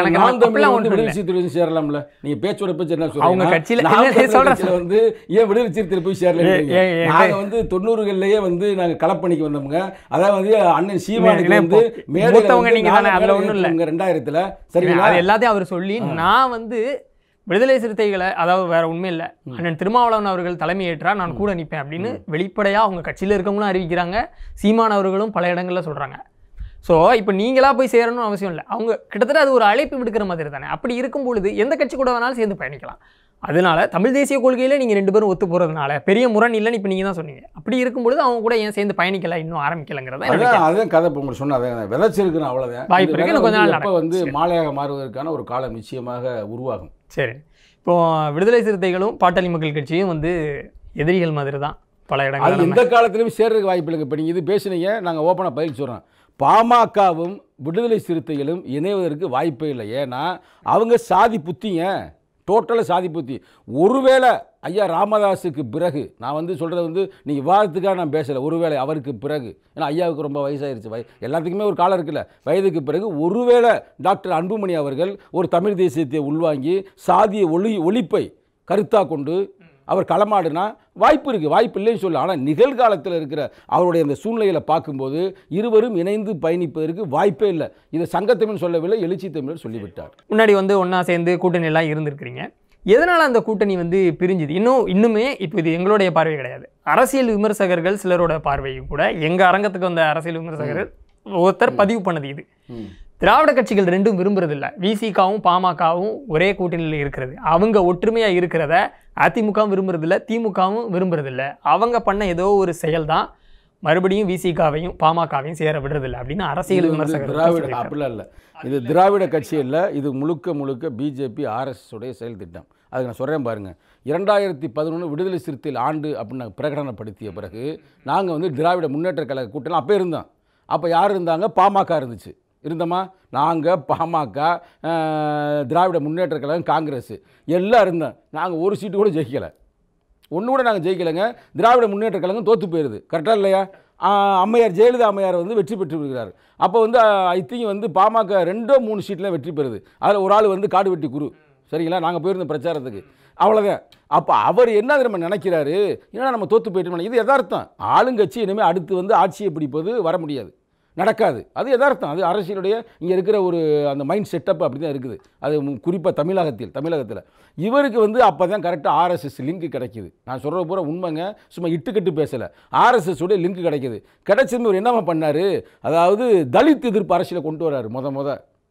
எனக்கு சேரலாம்ல. நீங்க பேச்சோட பேச்சு என்ன சொல்றீங்க? அவங்க கட்சியில சொல்றேன் வந்து ஏன் விடுதலை சிறுத்தைகள் போய் சேரல? நாங்க வந்து தொண்ணூறுகள்லயே வந்து நாங்க களப்பணிக்கு வந்தோம்ங்க. அதாவது அண்ணன் சீமானுக்கு வந்து மேடை நீங்க தானே, அதுல ஒண்ணும் இல்ல. ரெண்டாயிரத்துல சரி எல்லாத்தையும் அவர் சொல்லி நான் வந்து விடுதலை சிறுத்தைகளை, அதாவது வேற உண்மை இல்லை, அண்ணன் திருமாவளவன் அவர்கள் தலைமை ஏற்றா நான் கூட நிற்பேன் அப்படின்னு வெளிப்படையா அவங்க கட்சியில இருக்கவங்களும் அறிவிக்கிறாங்க. சீமான் அவர்களும் பல இடங்கள்ல சொல்றாங்க. ஸோ இப்போ நீங்களா போய் சேரணும்னு அவசியம் இல்லை. அவங்க கிட்டத்தட்ட அது ஒரு அழைப்பு விடுக்கிற மாதிரி தானே. அப்படி இருக்கும் பொழுது எந்த கட்சி கூட வேணாலும் சேர்ந்து பயணிக்கலாம். அதனால தமிழ் தேசிய கொள்கையில நீங்க ரெண்டு பேரும் ஒத்து போறதுனால பெரிய முரண் இல்லைன்னு இப்போ நீங்க தான் சொன்னீங்க. அப்படி இருக்கும்பொழுது அவங்க கூட ஏன் சேர்ந்து பயணிக்கல, இன்னும் ஆரம்பிக்கலங்கிறத அதான் கதை. இப்போ உங்களுக்கு சொன்ன அதை விதைச்சிருக்கணும், அவ்வளோதான். வாய்ப்பு இருக்கு, கொஞ்ச நாள் இப்போ வந்து மாலையாக மாறுவதற்கான ஒரு காலம் நிச்சயமாக உருவாகும். சரி, இப்போ விடுதலை சிறுத்தைகளும் பாட்டாளி மக்கள் கட்சியும் வந்து எதிரிகள் மாதிரி தான் பல இடங்கள். எந்த காலத்திலையும் சேர்றதுக்கு வாய்ப்பு இல்லைங்க. இப்போ நீங்கள் இது பேசுனீங்க, நாங்கள் ஓப்பனாக பதில் சொல்கிறோம். பாமகவும் விடுதலை சிறுத்தைகளும் இணைவதற்கு வாய்ப்பே இல்லை. ஏன்னா அவங்க சாதி புத்திங்க, டோட்டலாக சாதி புத்தி. ஒருவேளை ஐயா ராமதாஸுக்கு பிறகு, நான் வந்து சொல்கிறது வந்து நீங்கள் விவாதத்துக்காக நான் பேசலை, ஒருவேளை அவருக்கு பிறகு, ஏன்னா ஐயாவுக்கு ரொம்ப வயசாயிருச்சு, வய எல்லாத்துக்குமே ஒரு காலம் இருக்குல்ல, வயதுக்கு பிறகு ஒருவேளை டாக்டர் அன்புமணி அவர்கள் ஒரு தமிழ் தேசியத்தை உள்வாங்கி சாதிய ஒளி ஒழிப்பை கருத்தாக கொண்டு அவர் களமாடுனா வாய்ப்பு இருக்குது, வாய்ப்பு இல்லைன்னு சொல்ல. ஆனால் நிகழ்காலத்தில் இருக்கிற அவருடைய அந்த சூழ்நிலைகளை பார்க்கும்போது இருவரும் இணைந்து பயணிப்பதற்கு வாய்ப்பே இல்லை. இதை சங்கத்தமிழ் சொல்லவில்லை, எழுச்சி தமிழர் சொல்லிவிட்டார். முன்னாடி வந்து ஒன்றா சேர்ந்து கூட்டணி எல்லாம் இருந்திருக்கிறீங்க. எதனால் அந்த கூட்டணி வந்து பிரிஞ்சுது? இன்னும் இன்னுமே இப்போ இது எங்களுடைய பார்வை கிடையாது, அரசியல் விமர்சகர்கள் சிலரோட பார்வையும் கூட. எங்கள் அரங்கத்துக்கு வந்த அரசியல் விமர்சகர்கள் ஒருத்தர் பதிவு பண்ணது இது. திராவிட கட்சிகள் ரெண்டும் விரும்புறதில்லை, விசிகாவும் பாமகவும் ஒரே கூட்டணியில் இருக்கிறது. அவங்க ஒற்றுமையாக இருக்கிறத அதிமுகவும் விரும்புறதில்லை, திமுகவும் விரும்புறதில்லை. அவங்க பண்ண ஏதோ ஒரு செயல் தான் மறுபடியும் விசிகாவையும் பாமகவையும் சேர விடுறதில்லை அப்படின்னு அரசியல் விமர்சகர்கள். திராவிட அப்படிலாம் இல்லை, இது திராவிட கட்சி இல்லை, இது முழுக்க முழுக்க பிஜேபி ஆர்எஸ்எஸ் உடைய செயல் திட்டம். அதுக்கு நான் சொல்கிறேன் பாருங்கள். இரண்டாயிரத்தி பதினொன்று விடுதலை சிறுத்தைகள் ஆண்டு அப்படின்னு பிரகடனப்படுத்திய பிறகு நாங்கள் வந்து திராவிட முன்னேற்ற கழக கூட்டணி அப்போ இருந்தோம். அப்போ யார் இருந்தாங்க? பாமக இருந்துச்சு. இருந்தோமா? நாங்கள் பாமக, திராவிட முன்னேற்ற கழகம், காங்கிரஸ் எல்லாம் இருந்தோம். நாங்கள் ஒரு சீட்டு கூட ஜெயிக்கலை, ஒன்று கூட நாங்கள் ஜெயிக்கலைங்க. திராவிட முன்னேற்ற கழகம் தோற்று போயிடுது, கரெக்டாக இல்லையா? அம்மையார் ஜெயலலிதா அம்மையார் வந்து வெற்றி பெற்று இருக்கிறார். அப்போ வந்து ஐ திங்க் வந்து பாமக ரெண்டோ மூணு சீட்டில் வெற்றி பெறுது. அதில் ஒரு ஆள் வந்து காடு வெட்டி குரு, சரிங்களா? நாங்கள் போயிருந்த பிரச்சாரத்துக்கு, அவ்வளோதான். அப்போ அவர் என்ன நம்ம நினைக்கிறாரு, ஏன்னா நம்ம தோற்று போயிட்டோம். இது எதார்த்தம். ஆளுங்கட்சி இனிமேல் அடுத்து வந்து ஆட்சியை பிடிப்பது வர முடியாது, நடக்காது. அது எதார்த்தம். அது அரசியலுடைய இங்கே இருக்கிற ஒரு அந்த மைண்ட் செட்டப் அப்படி தான் இருக்குது. அது குறிப்பாக தமிழகத்தில் தமிழகத்தில் இவருக்கு வந்து அப்போ தான் கரெக்டாக ஆர்எஸ்எஸ் லிங்க் கிடைக்கிது. நான் சொல்கிற பூரா உண்மைங்க, சும்மா இட்டுக்கட்டு பேசலை. ஆர்எஸ்எஸ் உடைய லிங்க் கிடைக்கிது. கிடைச்சிருந்து ஒரு என்னமா பண்ணார், அதாவது தலித் எதிர்ப்பு அரசியலை கொண்டு வராரு. முத முத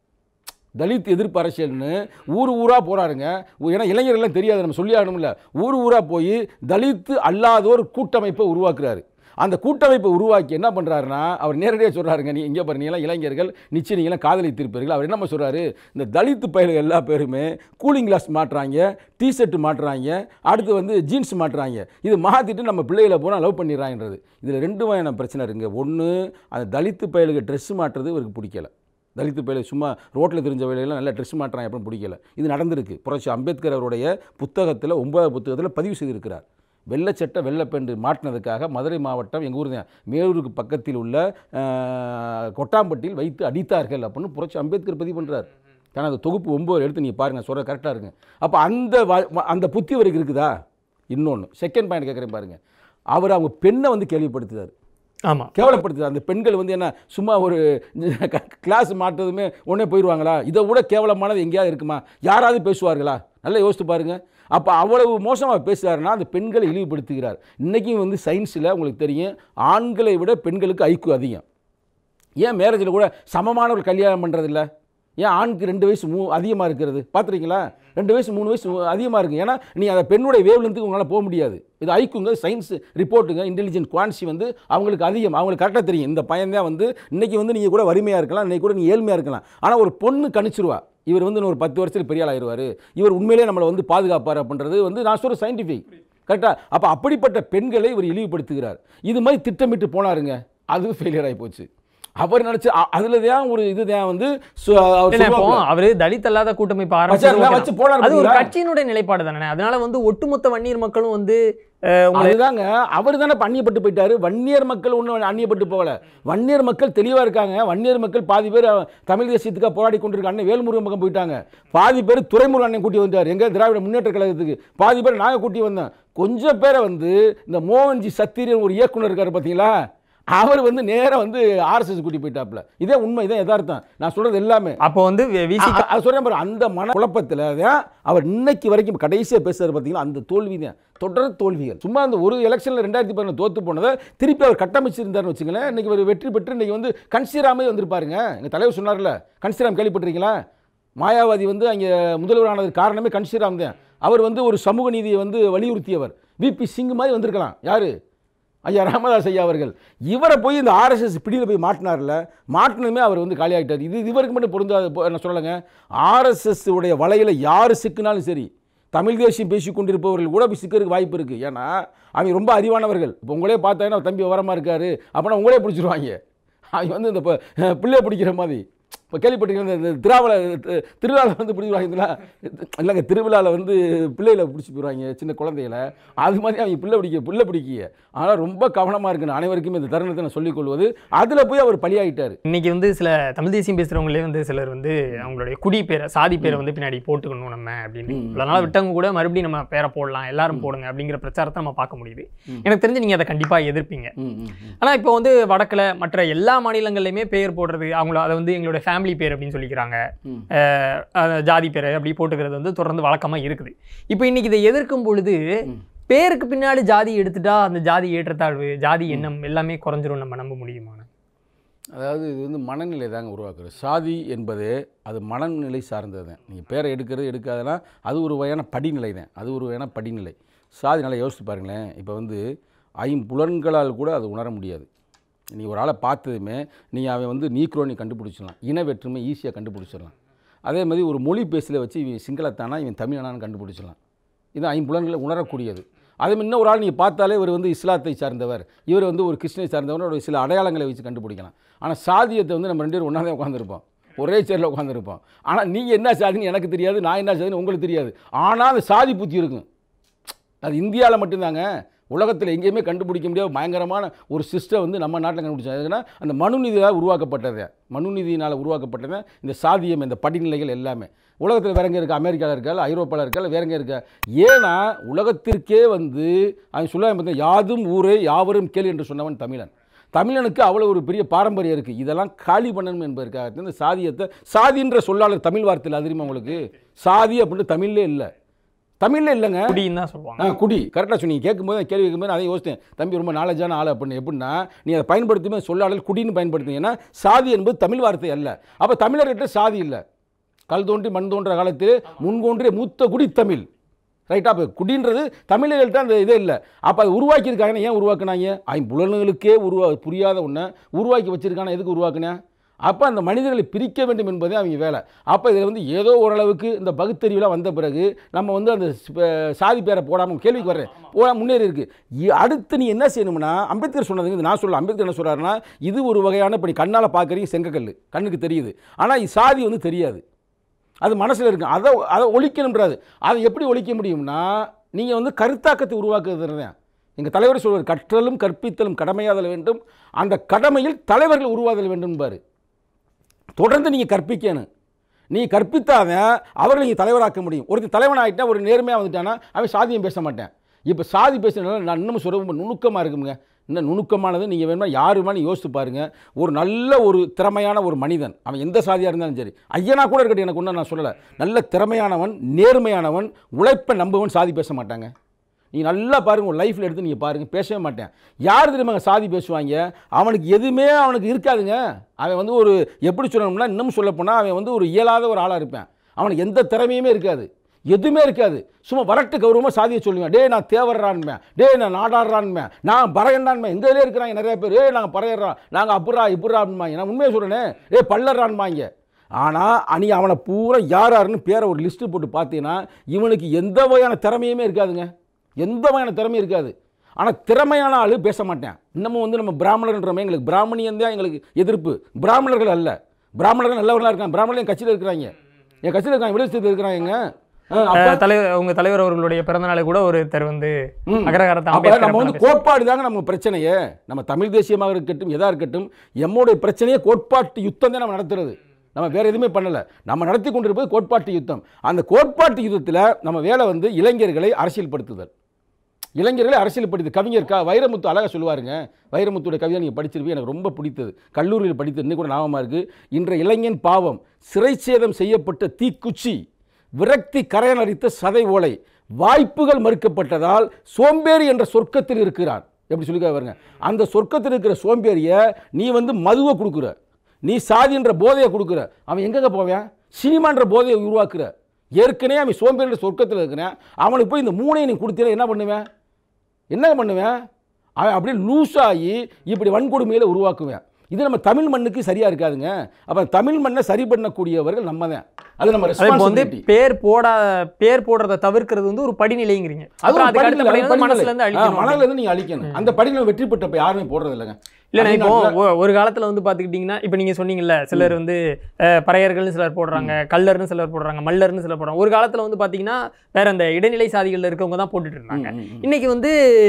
தலித் எதிர்ப்பு அரசியல்னு ஊர் ஊராக போகிறாருங்க. ஏன்னா இளைஞர்கள்லாம் தெரியாது, நம்ம சொல்லி ஆகணும்ல. ஊர் ஊராக போய் தலித்து அல்லாதோர் கூட்டமைப்பை உருவாக்குறாரு. அந்த கூட்டமைப்பை உருவாக்கி என்ன பண்ணுறாருன்னா, அவர் நேரடியாக சொல்கிறாருங்க, நீ இங்கே பாரு, நீங்களாம் இளைஞர்கள் நிச்சயம் நீங்களாம் காதலித்திருப்பீர்கள். அவர் என்ன சொல்கிறாரு, இந்த தலித்து பயிர்கள் எல்லா பேருமே கூலிங் கிளாஸ் மாட்டுறாங்க, டிஷர்ட் மாட்டுறாங்க, அடுத்து வந்து ஜீன்ஸ் மாட்டுறாங்க. இது மாற்றிட்டு நம்ம பிள்ளைகளை போனால் லவ் பண்ணிடுறாங்கன்றது. இதில் ரெண்டு வகையான பிரச்சனை இருக்குங்க. ஒன்று, அந்த தலித்து பயிலுக்கு ட்ரெஸ்ஸு மாட்டுறது இவருக்கு பிடிக்கல. தலித்து பேரை சும்மா ரோட்டில் தெரிஞ்ச வேலையெல்லாம் நல்லா ட்ரெஸ் மாட்டுறான் அப்படின்னு பிடிக்கல. இது நடந்திருக்கு. புரட்சி அம்பேத்கர் அவருடைய புத்தகத்தில் ஒன்பதாவது புத்தகத்தில் பதிவு செய்திருக்கிறார். வெள்ளச்சட்டை வெள்ளைப்பெண்டு மாட்டினதுக்காக மதுரை மாவட்டம் எங்கள் ஊர் தான் மேலூருக்கு பக்கத்தில் உள்ள கொட்டாம்பட்டியில் வைத்து அடித்தார்கள் அப்படின்னு புரட்சி அம்பேத்கர் பதிவு பண்ணுறார். ஆனால் அந்த தொகுப்பு ஒம்பது எடுத்து நீங்கள் பாருங்கள், சொல்கிற கரெக்டாக இருக்குங்க. அப்போ அந்த அந்த புத்தி வரைக்கும் இருக்குதா? இன்னொன்று செகண்ட் பாயிண்ட் கேட்குறேன் பாருங்கள். அவர் அவங்க பெண்ணை வந்து கேள்விப்படுத்துறாரு. ஆமாம், கேவலப்படுத்துது. அந்த பெண்கள் வந்து என்ன சும்மா ஒரு கிளாஸ் மாட்டதுமே உடனே போயிடுவாங்களா? இதை விட கேவலமானது எங்கேயாவது இருக்குமா? யாராவது பேசுவார்களா? நல்லா யோசித்து பாருங்கள். அப்போ அவ்வளவு மோசமாக பேசுகிறாருன்னா அந்த பெண்களை இழிவுபடுத்துகிறார். இன்றைக்கும் வந்து சயின்ஸில் உங்களுக்கு தெரியும், ஆண்களை விட பெண்களுக்கு ஐக்கியூ அதிகம். ஏன் மேரேஜில் கூட சமமானவர்கள் கல்யாணம் பண்ணுறதில்ல? ஏன் ஆணுக்கு ரெண்டு வயசு மூ அதிகமாக இருக்கிறது பார்த்துருக்கீங்களா? ரெண்டு வயசு மூணு வயசு அதிகமாக இருக்குது. ஏன்னா நீ அந்த பெண்ணுடைய வேவ்லென்த்துக்கு உங்களால் போக முடியாது. இது ஐக்குங்க சயின்ஸ் ரிப்போர்ட்டுங்க. இன்டெலிஜென்ட் குவான்சி வந்து அவங்களுக்கு அதிகம். அவங்களுக்கு கரெக்டாக தெரியும் இந்த பையன்தான் வந்து இன்றைக்கி வந்து நீங்கள் கூட வறுமையாக இருக்கலாம், இன்றைக்கி கூட நீங்கள் ஏழ்மையாக இருக்கலாம். ஆனால் ஒரு பொண்ணு கணிச்சிருவா, இவர் வந்து ஒரு பத்து வருஷத்தில் பெரிய ஆள் ஆயிடுவார், இவர் உண்மையிலே நம்மளை வந்து பாதுகாப்பார் அப்படின்றது வந்து நான் சொல்கிற சயின்டிஃபிக் கரெக்டாக. அப்போ அப்படிப்பட்ட பெண்களை இவர் இழிவுபடுத்துகிறார். இது மாதிரி திட்டமிட்டு போனாருங்க, அது ஃபெயிலியர் ஆகி போச்சு. அவர் நினைச்சு அதுல தான் ஒரு இதுதான் வந்து அவரு தலித் அல்லாத கூட்டமைப்பு ஆரம்பிச்சு அது ஒரு கட்சியினுடைய நிலைப்பாடு தானே. அதனால வந்து ஒட்டுமொத்த வன்னியர் மக்களும் வந்து அதுதாங்க. அவர் தானே அந்நியப்பட்டு போயிட்டாரு. வன்னியர் மக்கள் ஒன்றும் அந்நியப்பட்டு போகல. வன்னியர் மக்கள் தெளிவாக இருக்காங்க. வன்னியர் மக்கள் பாதி பேர் தமிழ் தேசியத்துக்காக போராடி கொண்டிருக்க அண்ணன் வேல்முருகன் பக்கம் போயிட்டாங்க. பாதி பேர் துறைமுருகன் அண்ணன் கூட்டி வந்தார் எங்க திராவிட முன்னேற்ற கழகத்துக்கு. பாதி பேர் நாங்கள் கூட்டி வந்தோம். கொஞ்சம் பேரை வந்து இந்த மோகன்ஜி சத்திரியன் ஒரு இயக்குனர் இருக்காரு பார்த்தீங்களா, அவர் வந்து நேராக வந்து ஆர்எஸ்எஸ் கூட்டி போயிட்டாப்ல. இதே உண்மை, இதே யதார்த்தம் நான் சொல்கிறது எல்லாமே. அப்போ வந்து சொல்கிறேன் பாரு, அந்த மன குழப்பத்தில் தான் அவர் இன்னைக்கு வரைக்கும் கடைசியாக பேசுகிறார் பார்த்தீங்களா, அந்த தோல்வி தான் தொடர் தோல்விகள். சும்மா அந்த ஒரு எலெக்ஷனில் ரெண்டாயிரத்தி பதினொன்று தோற்று போனதை திருப்பி அவர் கட்டமைச்சிருந்தார்னு வச்சுங்களேன், இன்றைக்கி ஒரு வெற்றி பெற்று இன்றைக்கி வந்து கன்சிராமே வந்திருப்பாருங்க. எங்கள் தலைவர் சொன்னார்ல, கன்சிராம் கேள்விப்பட்டிருக்கீங்களா? மாயாவதி வந்து அங்கே முதல்வர் ஆனதுக்கு காரணமே கன்சிராம் தான். அவர் வந்து ஒரு சமூக நீதியை வந்து வலியுறுத்தியவர். விபி சிங் மாதிரி வந்திருக்கலாம். யார்? ஐயா ராமதாஸ் ஐயா அவர்கள். இவரை போய் இந்த ஆர்எஸ்எஸ் பிடியில் போய் மாட்டினார்ல, மாட்டினதுமே அவர் வந்து காலியாகிட்டார். இது இவருக்கு மட்டும் பொருந்தாது நான் சொல்லலைங்க. ஆர்எஸ்எஸ் உடைய வலையில் யார் சிக்கினாலும் சரி, தமிழ் தேசியம் பேசி கொண்டிருப்பவர்கள் கூட போய் சிக்கிறதுக்கு வாய்ப்பு இருக்குது. ஏன்னா அவங்க ரொம்ப அறிவானவர்கள். இப்போ உங்களே பார்த்தாங்கன்னா தம்பி விவரமாக இருக்காரு அப்படின்னா உங்களே பிடிச்சிருவாங்க. அவங்க வந்து இந்த பிள்ளையை பிடிக்கிற மாதிரி. இப்போ கேள்விப்பட்டிருக்கீங்க, இந்த திருவிழா திருவிழாவில் வந்து பிடிச்சிருவாங்களா? இல்லைங்க, திருவிழாவில் வந்து பிள்ளைகளை பிடிச்சி போயிடுவாங்க, சின்ன குழந்தைகளை. அது மாதிரி அவங்க பிள்ளை பிடிக்க பிள்ளை பிடிக்க. ஆனால் ரொம்ப கவனமாக இருக்குன்னு அனைவருக்கும் இந்த தருணத்தை நான் சொல்லிக்கொள்வது. அதில் போய் அவர் பலியாகிட்டார். இன்றைக்கி வந்து சில தமிழ் தேசியம் பேசுகிறவங்களே வந்து சிலர் வந்து அவங்களுடைய குடி பேரை சாதி பேரை வந்து பின்னாடி போட்டுக்கணும் நம்ம அப்படின்னு. அதனால் விட்டவங்க கூட மறுபடியும் நம்ம பேரை போடலாம், எல்லாரும் போடுங்க அப்படிங்கிற பிரச்சாரத்தை நம்ம பார்க்க முடியுது. எனக்கு தெரிஞ்சு நீங்கள் அதை கண்டிப்பாக எதிர்ப்பீங்க. ஆனால் இப்போ வந்து வடக்கில் மற்ற எல்லா மாநிலங்கள்லையுமே பேர் போடுறது, அவங்கள அதை வந்து எங்களுடைய ஃபேமிலி பேர் அப்படின்னு சொல்லிக்கிறாங்க, ஜாதி பேர் அப்படி போட்டுக்கிறது வந்து தொடர்ந்து வழக்கமாக இருக்குது. இப்போ இன்னைக்கு இதை எதிர்க்கும் பொழுது பேருக்கு பின்னாடி ஜாதி எடுத்துட்டா அந்த ஜாதி ஏற்றத்தாழ்வு, ஜாதி எண்ணம் எல்லாமே குறைஞ்சிரும் நம்ம நம்ப முடியுமான? அதாவது இது வந்து மனநிலை தாங்க உருவாக்குறது. சாதி என்பது அது மனநிலை சார்ந்தது தான். நீங்கள் பேரை எடுக்கிறது எடுக்காதுன்னா அது ஒரு வகையான படிநிலை தான். அது ஒரு வகையான படிநிலை. சாதி நல்லா யோசித்து பாருங்களேன். இப்போ வந்து ஐம்புலன்களால் கூட அது உணர முடியாது. நீ ஒரு ஆளை பார்த்ததுமே நீங்கள் அவன் வந்து நீக்ரோனி கண்டுபிடிச்சிடலாம், இன வேற்றுமை ஈஸியாக கண்டுபிடிச்சிடலாம். அதே மாதிரி ஒரு மொழி பேசல வச்சு இவன் சிங்களத்தானா இவன் தமிழனான்னு கண்டுபிடிச்சிடலாம். இது ஐம்புலன்களை உணரக்கூடியது. அதே மாதிரி இன்னும் ஒரு ஆள் நீங்கள் பார்த்தாலே இவர் வந்து இஸ்லாத்தை சார்ந்தவர், இவர் வந்து ஒரு கிறிஸ்டினை சார்ந்தவர், ஒரு சில அடையாளங்களை வச்சு கண்டுபிடிக்கலாம். ஆனால் சாதியத்தை வந்து நம்ம ரெண்டு பேரும் ஒன்றா தான் உட்காந்துருப்போம், ஒரே சேரில் உட்காந்துருப்போம். ஆனால் நீங்கள் என்ன சாதின்னு எனக்கு தெரியாது, நான் என்ன சாதின்னு உங்களுக்கு தெரியாது. ஆனால் அந்த சாதி புத்தி இருக்கும். அது இந்தியாவில் மட்டும்தாங்க, உலகத்தில் எங்கேயுமே கண்டுபிடிக்க முடியாத பயங்கரமான ஒரு சிஸ்டம் வந்து நம்ம நாட்டில் கண்டுபிடிச்சாங்க. எதுனா அந்த மனுநீதியால் உருவாக்கப்பட்டது, மனுநீதியினால் உருவாக்கப்பட்டது இந்த சாதியம், இந்த படிநிலைகள் எல்லாமே. உலகத்தில் வேறங்க இருக்குது, அமெரிக்காவில் இருக்காது, ஐரோப்பாவில் இருக்காது, வேறங்க இருக்கா. ஏன்னா உலகத்திற்கே வந்து அவன் சொல்ல பார்த்தா யாதும் ஊரே யாவரும் கேள் என்று சொன்னவன் தமிழன். தமிழனுக்கு அவ்வளோ ஒரு பெரிய பாரம்பரியம் இருக்குது. இதெல்லாம் காலி பண்ணணும் என்பதற்காக இந்த சாதியத்தை, சாதின்ற சொல்லாளர் தமிழ் வார்த்தையில் அது தெரியுமா உங்களுக்கு? சாதி அப்படின்னு தமிழ்லே இல்லை, தமிழில் இல்லைங்க, குடின்னு தான் சொல்லுவாங்க. ஆ குடி கரெக்டாக சொன்னீங்க. கேட்கும்போது கேள்வி கேட்கும்போது அதை யோசித்தேன், தம்பி ரொம்ப நாலேஜான ஆள் அப்படின்னு. எப்படின்னா நீ அதை பயன்படுத்துமே சொல்லாளர் குடின்னு பயன்படுத்துனீங்கன்னா சாதி என்பது தமிழ் வார்த்தை அல்ல. அப்போ தமிழர்கிட்ட சாதி இல்லை. கல் தோன்றி மண் தோன்ற காலத்தில் முன்கோன்றிய மூத்த குடி தமிழ், ரைட்டா? அப்போ குடின்றது தமிழர்கள்ட்ட அந்த இதே இல்லை. அப்போ அதை உருவாக்கியிருக்காங்கன்னா ஏன் உருவாக்குனாங்க? ஐம்புலன்களுக்கே உருவா புரியாத ஒன்றை உருவாக்கி வச்சிருக்கானா எதுக்கு உருவாக்குனேன்? அப்போ அந்த மனிதர்களை பிரிக்க வேண்டும் என்பதே அவங்க வேலை. அப்போ இதில் வந்து ஏதோ ஓரளவுக்கு இந்த பகுத்தறிவுலாம் வந்த பிறகு நம்ம வந்து அந்த சாதி பேரை போடாமல் கேள்விக்கு வர்றேன் போட முன்னேறி இருக்குது. அடுத்து நீ என்ன செய்யணும்னா அம்பேத்கர் சொன்னதுங்க, இது நான் சொல்ல அம்பேத்கர் என்ன சொல்கிறாருன்னா, இது ஒரு வகையான இப்படி கண்ணால் பார்க்குறீங்க செங்கக்கல் கண்ணுக்கு தெரியுது, ஆனால் இது சாதி வந்து தெரியாது, அது மனசில் இருக்குது. அதை அதை ஒழிக்கணுன்றாது. அதை எப்படி ஒழிக்க முடியும்னா நீங்கள் வந்து கருத்தாக்கத்தை உருவாக்குறது தான். எங்கள் தலைவர் சொல்வார், கற்றலும் கற்பித்தலும் கடமையாதல் வேண்டும், அந்த கடமையில் தலைவர்கள் உருவாதல் வேண்டும் பாரு. தொடர்ந்து நீங்கள் கற்பிக்கணும். நீ கற்பித்தாதான் அவர்களை நீங்கள் தலைவராக்க முடியும். ஒருத்தர் தலைவன் ஆகிட்டா ஒரு நேர்மையாக வந்துட்டானா அவன் சாதியம் பேச மாட்டேன். இப்போ சாதி பேசுறதுனால நான் இன்னும் சொல்ல ரொம்ப நுணுக்கமாக இருக்குங்க. இன்னும் நுணுக்கமானது நீங்கள் வேணுமா யாருமானு யோசித்து பாருங்கள். ஒரு நல்ல ஒரு திறமையான ஒரு மனிதன், அவன் எந்த சாதியாக இருந்தாலும் சரி, ஐயனா கூட இருக்கட்டும், எனக்கு ஒன்றும் நான் சொல்லலை, நல்ல திறமையானவன், நேர்மையானவன், உழைப்பை நம்புவன் சாதி பேச மாட்டாங்க. நீ நல்லா பாருங்கள், உங்கள் லைஃப்பில் எடுத்து நீங்கள் பாருங்கள், பேசவே மாட்டேன். யார் தெரியுமா சாதி பேசுவாங்க, அவனுக்கு எதுவுமே அவனுக்கு இருக்காதுங்க. அவன் வந்து ஒரு எப்படி சொல்லணும்னா, இன்னும் சொல்லப்போனால் அவன் வந்து ஒரு இயலாத ஒரு ஆளாக இருப்பேன். அவனுக்கு எந்த திறமையுமே இருக்காது, எதுவுமே இருக்காது. சும்மா வரட்டு கௌரவமாக சாதியை சொல்லுவேன், டே நான் தேவர்றான்மே, டே நான் நாடாடுறான்மே, நான் பறையண்டான்மே. எங்கே இருக்கிறாங்க நிறைய பேர், ஏ நாங்கள் பறையிடுறான், நாங்கள் அப்புறா இப்படா அப்படின்பாங்க. நான் உண்மையை சொல்கிறேனே, ஏ பல்லறான்பாங்க. ஆனால் அனி அவனை பூரா யார் யாருன்னு பேரை ஒரு லிஸ்ட்டு போட்டு பார்த்தீங்கன்னா இவனுக்கு எந்த வகையான திறமையுமே இருக்காதுங்க, எந்த வகையான திறமையும் இருக்காது. ஆனால் திறமையான ஆள் பேச மாட்டேன். இன்னமும் வந்து நம்ம பிராமணர்ன்றமே எங்களுக்கு பிராமணியன் தான் எங்களுக்கு எதிர்ப்பு, பிராமணர்கள் அல்ல. பிராமணர்கள் நல்லவர்களாக இருக்காங்க, பிராமணர்கள் என் கட்சியில் இருக்கிறாங்க, என் கட்சியில் இருக்காங்க, விடுதலை இருக்கிறாங்க. தலைவர் உங்க தலைவர் அவர்களுடைய பிறந்தநாளை கூட ஒருத்தர் வந்து நம்ம வந்து கோட்பாடு தாங்க நம்ம பிரச்சனையே. நம்ம தமிழ் தேசியமாக இருக்கட்டும் எதா இருக்கட்டும், எம்முடைய பிரச்சனையே கோட்பாட்டு யுத்தம் தான் நம்ம நடத்துறது. நம்ம வேறு எதுவுமே பண்ணலை, நம்ம நடத்தி கொண்டிருப்பது கோட்பாட்டு யுத்தம். அந்த கோட்பாட்டு யுத்தத்தில் நம்ம வேலை வந்து இளைஞர்களை அரசியல்படுத்துதல், இளைஞர்களை அரசியல்படுத்து. கவிஞர் க வைரமுத்து அழகாக சொல்லுவாருங்க, வைரமுத்துடைய கவிதை நீங்கள் படிச்சிருப்பீங்க, எனக்கு ரொம்ப பிடித்தது, கல்லூரியில் படித்தது, இன்னும் கூட ஞாபகமாக இருக்குது. இன்றைய இளைஞன் பாவம், சிறைச்சேதம் செய்யப்பட்ட தீக்குச்சி, விரக்தி கரையனரித்த சதை ஓலை, வாய்ப்புகள் மறுக்கப்பட்டதால் சோம்பேறி என்ற சொர்க்கத்தில் இருக்கிறான். எப்படி சொல்லிக்க பாருங்க, அந்த சொர்க்கத்தில் இருக்கிற சோம்பேறியை நீ வந்து மதுவை கொடுக்குற, நீ சாதின்ற போதையை கொடுக்குற, அவன் எங்கே போவேன், சினிமான்ற போதையை உருவாக்குற. ஏற்கனவே அவன் சோம்பேறின்ற சொர்க்கத்தில் இருக்கிறேன், அவனுக்கு போய் இந்த மூணையை நீ கொடுத்தீங்கன்னா என்ன பண்ணுவேன், என்ன பண்ணுவேன், அவன் அப்படியே லூஸ் ஆகி இப்படி வன்கொடுமையில் உருவாக்குவேன். இது நம்ம தமிழ் மண்ணுக்கு சரியா இருக்காதுங்க. அப்ப தமிழ் மண்ணை சரி பண்ணக்கூடியவர்கள் நம்ம தான். அது நம்ம ரெஸ்பான்சிபிலிட்டி. பேர் போட பேர் போடுறத தவிர்க்கிறது வந்து ஒரு படிநிலைங்கிறீங்க. அப்புறம் அதுக்கு அடுத்த படி வந்து மனசுல இருந்து அழிக்கணும், மனசுல இருந்து நீங்க அழிக்கணும். அந்த படிநிலை வெற்றி பெற்றப்ப யாருமே போடுறது இல்லைங்க. இல்ல இப்போ ஒரு காலத்துல வந்து பாத்துக்கிட்டீங்கன்னா, இப்ப நீங்க சொன்னீங்கல்ல, சிலர் வந்து பறையர்கள்னு சிலர் போடுறாங்க, கல்லர்னு சிலர் போடுறாங்க, மல்லர்னு சிலர் போடுறாங்க. ஒரு காலத்துல வந்து பாத்தீங்கன்னா வேற அந்த இடைநிலை சாதிகள்ல இருக்கவங்க தான் போட்டுட்டு இருந்தாங்க. இன்னைக்கு வந்து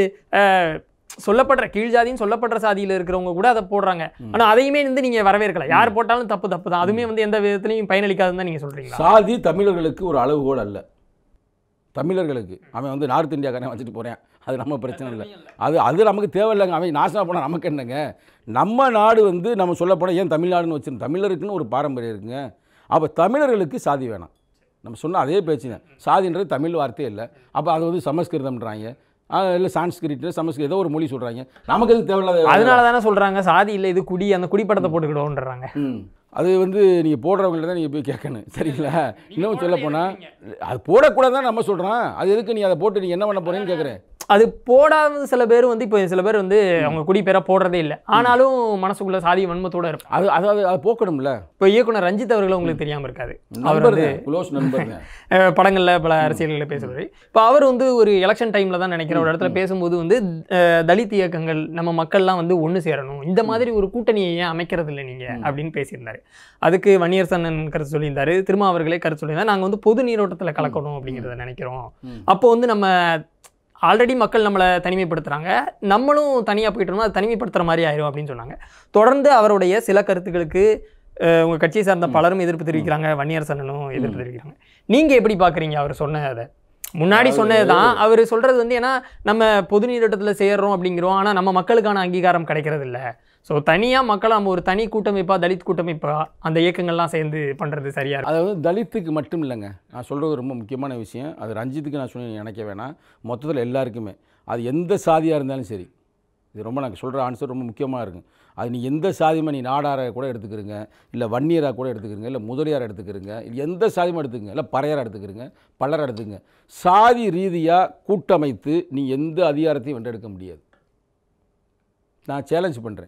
சொல்லப்படுற கீழ் ஜாதின்னு சொல்லப்படுற சாதியில் இருக்கிறவங்க கூட அதை போடுறாங்க. ஆனால் அதையுமே வந்து நீங்கள் வரவேற்கல. யார் போட்டாலும் தப்பு தப்பு தான், அதுவுமே வந்து எந்த விதத்துலையும் பயனளிக்காதுன்னு தான் நீங்கள் சொல்கிறீங்க. சாதி தமிழர்களுக்கு ஒரு அளவுகோல் அல்ல. தமிழர்களுக்கு அவன் வந்து நார்த் இந்தியாக்காரன் வச்சுட்டு போகிறேன், அது நம்ம பிரச்சனை இல்லை, அது அது நமக்கு தேவையில்லைங்க. அவன் நாசமாக போனால் நமக்கு என்னங்க. நம்ம நாடு வந்து நம்ம சொல்ல போனால் ஏன் தமிழ்நாடுன்னு வச்சுருந்தோம், தமிழருக்குன்னு ஒரு பாரம்பரியம் இருக்குங்க. அப்போ தமிழர்களுக்கு சாதி வேணாம். நம்ம சொன்னால் அதே பேச்சுங்க, சாதின்றது தமிழ் வார்த்தையே இல்லை. அப்போ அது வந்து சமஸ்கிருதம்ன்றாங்க, இல்லை சான்ஸ்கிரிட் சமஸ்கிருத் ஏதோ ஒரு மொழி சொல்கிறாங்க, நமக்கு எது தேவையில்லாத. அதனால தானே சொல்கிறாங்க சாதி இல்லை இது குடி, அந்த குடிப்படத்தை போட்டுக்கிடுவோன்றாங்க. ம் அது வந்து நீங்கள் போடுறவங்கள்ட்ட தான் நீங்கள் போய் கேட்கணும், சரிங்களா? இன்னும் சொல்ல போனால் அது போடக்கூடாதுன்னு நம்ம சொல்கிறோம், அது எதுக்கு நீ அதை போட்டு நீங்கள் என்ன பண்ண போகிறேன்னு கேட்குறேன். அது போடாத சில பேர் வந்து இப்போ சில பேர் வந்து அவங்க குடி பேரை போடுறதே இல்லை, ஆனாலும் மனசுக்குள்ள சாதி வன்மத்தோட இருக்கும். அது அதாவது அதை போக்கணும்ல. இப்போ இயக்குனர் ரஞ்சித் அவர்கள் உங்களுக்கு தெரியாமல் இருக்காது, அவர் வந்து க்ளோஸ் நண்பர், படங்களில் பல அரசியல்களை பேசுவார். இப்போ அவர் வந்து ஒரு எலெக்ஷன் டைமில் தான் நினைக்கிற ஒரு இடத்துல பேசும்போது வந்து தலித் இயக்கங்கள் நம்ம மக்கள்லாம் வந்து ஒன்று சேரணும், இந்த மாதிரி ஒரு கூட்டணியை ஏன் அமைக்கிறது இல்லை நீங்கள் அப்படின்னு பேசியிருந்தாரு. அதுக்கு வன்னியரசன் கருத்து சொல்லியிருந்தாரு, திரும்ப அவர்களே கருத்து சொல்லியிருந்தாரு, நாங்கள் வந்து பொது நீரோட்டத்தில் கலக்கணும் அப்படிங்கிறத நினைக்கிறோம். அப்போ வந்து நம்ம ஆல்ரெடி மக்கள் நம்மளை தனிமைப்படுத்துகிறாங்க, நம்மளும் தனியாக போயிட்டோம்னா அது தனிமைப்படுத்துகிற மாதிரி ஆயிரும் அப்படின்னு சொன்னாங்க. தொடர்ந்து அவருடைய சில கருத்துக்களுக்கு உங்கள் கட்சியை சார்ந்த பலரும் எதிர்ப்பு தெரிவிக்கிறாங்க, வன்னியரசனும் எதிர்ப்பு தெரிவிக்கிறாங்க. நீங்கள் எப்படி பார்க்குறீங்க அவர் சொன்னதை? முன்னாடி சொன்னது தான் அவர் சொல்கிறது வந்து, ஏன்னா நம்ம பொது நீரோட்டத்தில் சேர்றோம் அப்படிங்கிறோம், ஆனால் நம்ம மக்களுக்கான அங்கீகாரம் கிடைக்கிறது இல்லை. ஸோ தனியாக மக்கள் நம்ம ஒரு தனி கூட்டமைப்பாக தலித் கூட்டமைப்பாக அந்த இயக்கங்கள்லாம் சேர்ந்து பண்ணுறது சரியாக இருக்கும். அதாவது தலித்துக்கு மட்டும் இல்லைங்க, நான் சொல்கிறது ரொம்ப முக்கியமான விஷயம். அது ரஞ்சித்துக்கு நான் சொல்லி நினைக்க வேணாம், மொத்தத்தில் எல்லாருக்குமே, அது எந்த சாதியாக இருந்தாலும் சரி. இது ரொம்ப நான் சொல்கிற ஆன்சர் ரொம்ப முக்கியமாக இருக்கும். அது நீ எந்த சாதியமாக நீ நாடாரை கூட எடுத்துக்கிறீங்க, இல்லை வன்னியராக கூட எடுத்துக்கிறீங்க, இல்லை முதலியார் எடுத்துக்கிறீங்க, எந்த சாதியமாக எடுத்துக்கங்க, இல்லை பறையாரை எடுத்துக்கிறீங்க, பல்லரை எடுத்துக்கங்க, சாதி ரீதியாக கூட்டமைத்து நீ எந்த அதிகாரத்தையும் வென்றெடுக்க முடியாது. நான் சேலஞ்ச் பண்ணுறேன்,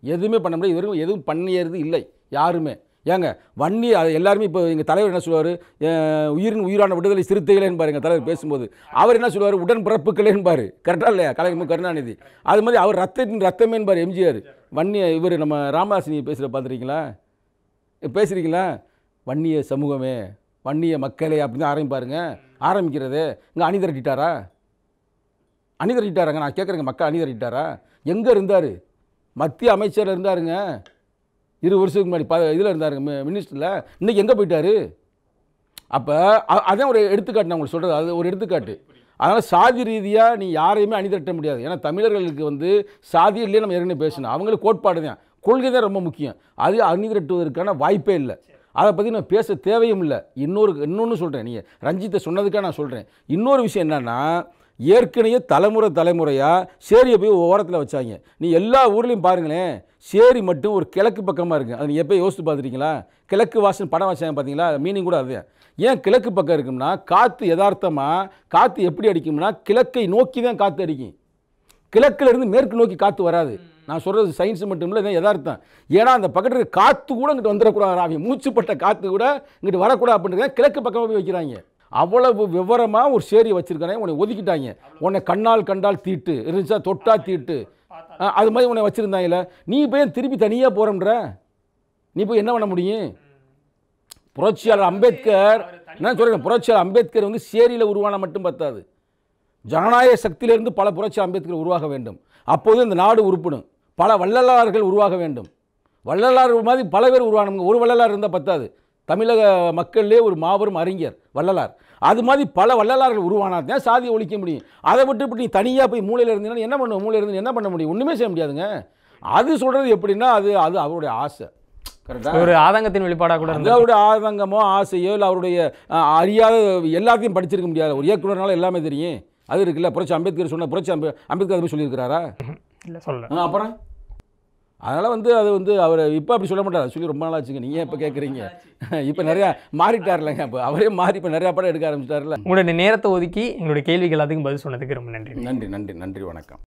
எதுவுமே பண்ண முடியாது. இவரும் எதுவும் பண்ணியது இல்லை யாருமே. ஏங்க வன்னி அது எல்லாருமே இப்போ எங்கள் தலைவர் என்ன சொல்லுவார், உயிரின் உயிரான விடுதலை சிறுத்தைகளேன்னு எங்கள் தலைவர் பேசும்போது அவர் என்ன சொல்லுவார், உடன்பிறப்புகளேன்பார். கரெக்டாக இல்லையா கலைஞர் கருணாநிதி? அது மாதிரி அவர் ரத்தத்தின் ரத்தமேன்பார் எம்ஜிஆர். வன்னிய இவர் நம்ம ராமதாசினி பேசுகிற பார்த்துருக்கீங்களா, பேசுகிறீங்களா? வன்னிய சமூகமே, வன்னிய மக்களே அப்படின்னு ஆரம்பிப்பாருங்க. ஆரம்பிக்கிறது இங்கே அணி திரட்டிட்டாரா? அணி திரட்டிட்டாராங்க? நான் கேட்குறேங்க, மக்கள் அணி திரட்டிட்டாரா? எங்கே இருந்தார்? மத்திய அமைச்சர் இருந்தாருங்க, இரு வருஷத்துக்கு முன்னாடி ப இதில் இருந்தாருங்க மினிஸ்டரில். இன்றைக்கி எங்கே போயிட்டார்? அப்போ அதான் ஒரு எடுத்துக்காட்டு நான் உங்களுக்கு சொல்கிறது, அது ஒரு எடுத்துக்காட்டு. அதனால் சாதி ரீதியாக நீ யாரையுமே அணி திரட்ட முடியாது. ஏன்னா தமிழர்களுக்கு வந்து சாதி இல்லையே நம்ம ஏற்கனவே பேசணும். அவங்களுக்கு கோட்பாடு தான், கொள்கை தான் ரொம்ப முக்கியம். அது அணி திரட்டுவதற்கான வாய்ப்பே இல்லை. அதை பற்றி நான் பேச தேவையும் இல்லை. இன்னொரு இன்னொன்று சொல்கிறேன், நீங்கள் ரஞ்சித்தை சொன்னதுக்காக நான் சொல்கிறேன். இன்னொரு விஷயம் என்னென்னா, ஏற்கனவே தலைமுறை தலைமுறையாக சேரியை போய் ஓரத்தில் வச்சாங்க. நீ எல்லா ஊர்லேயும் பாருங்களேன், சேரி மட்டும் ஒரு கிழக்கு பக்கமாக இருக்குது. அது நீங்கள் எப்போ யோசித்து பார்த்துருக்கீங்களா? கிழக்கு வாசன் படம் வச்சாங்க பார்த்தீங்களா? மீனிங் கூட அதுதான். ஏன் கிழக்கு பக்கம் இருக்கும்னா, காற்று யதார்த்தமாக காற்று எப்படி அடிக்கும்னா கிழக்கை நோக்கி தான் காற்று அடிக்கும். கிழக்கிலிருந்து மேற்கு நோக்கி காற்று வராது. நான் சொல்கிறது சயின்ஸ் மட்டும் இல்லை, இதான் யதார்த்தம். ஏன்னா அந்த பக்கத்தில் இருக்க காற்று கூட இங்கிட்டு வந்துடக்கூடாது, அவங்க மூச்சுப்பட்ட காற்று கூட இங்கிட்டு வரக்கூடாது அப்படின்றது கிழக்கு பக்கமாக போய் வைக்கிறாங்க. அவ்வளவு விவரமாக ஒரு சேரியை வச்சுருக்கானே, உன்னை ஒதுக்கிட்டாங்க. உன்னை கண்ணால் கண்டால் தீட்டு இருந்துச்சா, தொட்டா தீட்டு, அது மாதிரி உன்னை வச்சுருந்தாங்கல்ல. நீ போய் திருப்பி தனியாக போகிறோன்ற, நீ போய் என்ன பண்ண முடியும்? புரட்சியாளர் அம்பேத்கர் என்ன சொல்கிறேன், புரட்சியாளர் அம்பேத்கர் வந்து சேரியில் உருவான மட்டும் பத்தாது, ஜனநாயக சக்தியிலிருந்து பல புரட்சி அம்பேத்கர் உருவாக வேண்டும். அப்போது இந்த நாடு உருப்படும். பல வள்ளலார்கள் உருவாக வேண்டும். வள்ளலார் மாதிரி பல பேர் உருவானவங்க. ஒரு வள்ளலார் இருந்தால் பத்தாது. தமிழக மக்கள்லேயே ஒரு மாபெரும் அறிஞர் வள்ளலார். அது மாதிரி பல வள்ளலார்கள் உருவானால் தான் சாதியை ஒழிக்க முடியும். அதை விட்டு இப்படி நீ தனியாக போய் மூலையில் இருந்தீங்கன்னா என்ன பண்ணுவோம்? மூலையில் இருந்து என்ன பண்ண முடியும்? ஒன்றுமே செய்ய முடியாதுங்க. அது சொல்கிறது எப்படின்னா, அது அது அவருடைய ஆசை. கரெக்டாக ஒரு ஆதங்கத்தின் வெளிப்பாடாக கூட அது அவருடைய ஆதங்கமோ ஆசையோ இல்லை, அவருடைய அறியாத எல்லாத்தையும் படிச்சிருக்க முடியாது. ஒரு இயக்குனர்னால எல்லாமே தெரியும். அது இருக்குல்ல, புரட்சி அம்பேத்கர் சொன்ன புரட்சி அம்பே அம்பேத்கர் அது சொல்லியிருக்கிறாரா? இல்லை, சொல்ல. அப்புறம் அதனால் வந்து அது வந்து அவர் இப்போ அப்படி சொல்ல மாட்டார். சொல்லி ரொம்ப நாள் ஆச்சுங்க. நீங்கள் இப்போ கேட்குறீங்க, இப்போ நிறையா மாறிட்டார்லங்க. இப்போ அவரே மாறி இப்போ நிறையா படம் எடுக்க ஆரம்பிச்சிட்டார்ல. உங்களுடைய நேரத்தை ஒதுக்கி எங்களுடைய கேள்விகள் எல்லாத்துக்கும் பதில் சொன்னதுக்கு ரொம்ப நன்றி. நன்றி நன்றி நன்றி வணக்கம்.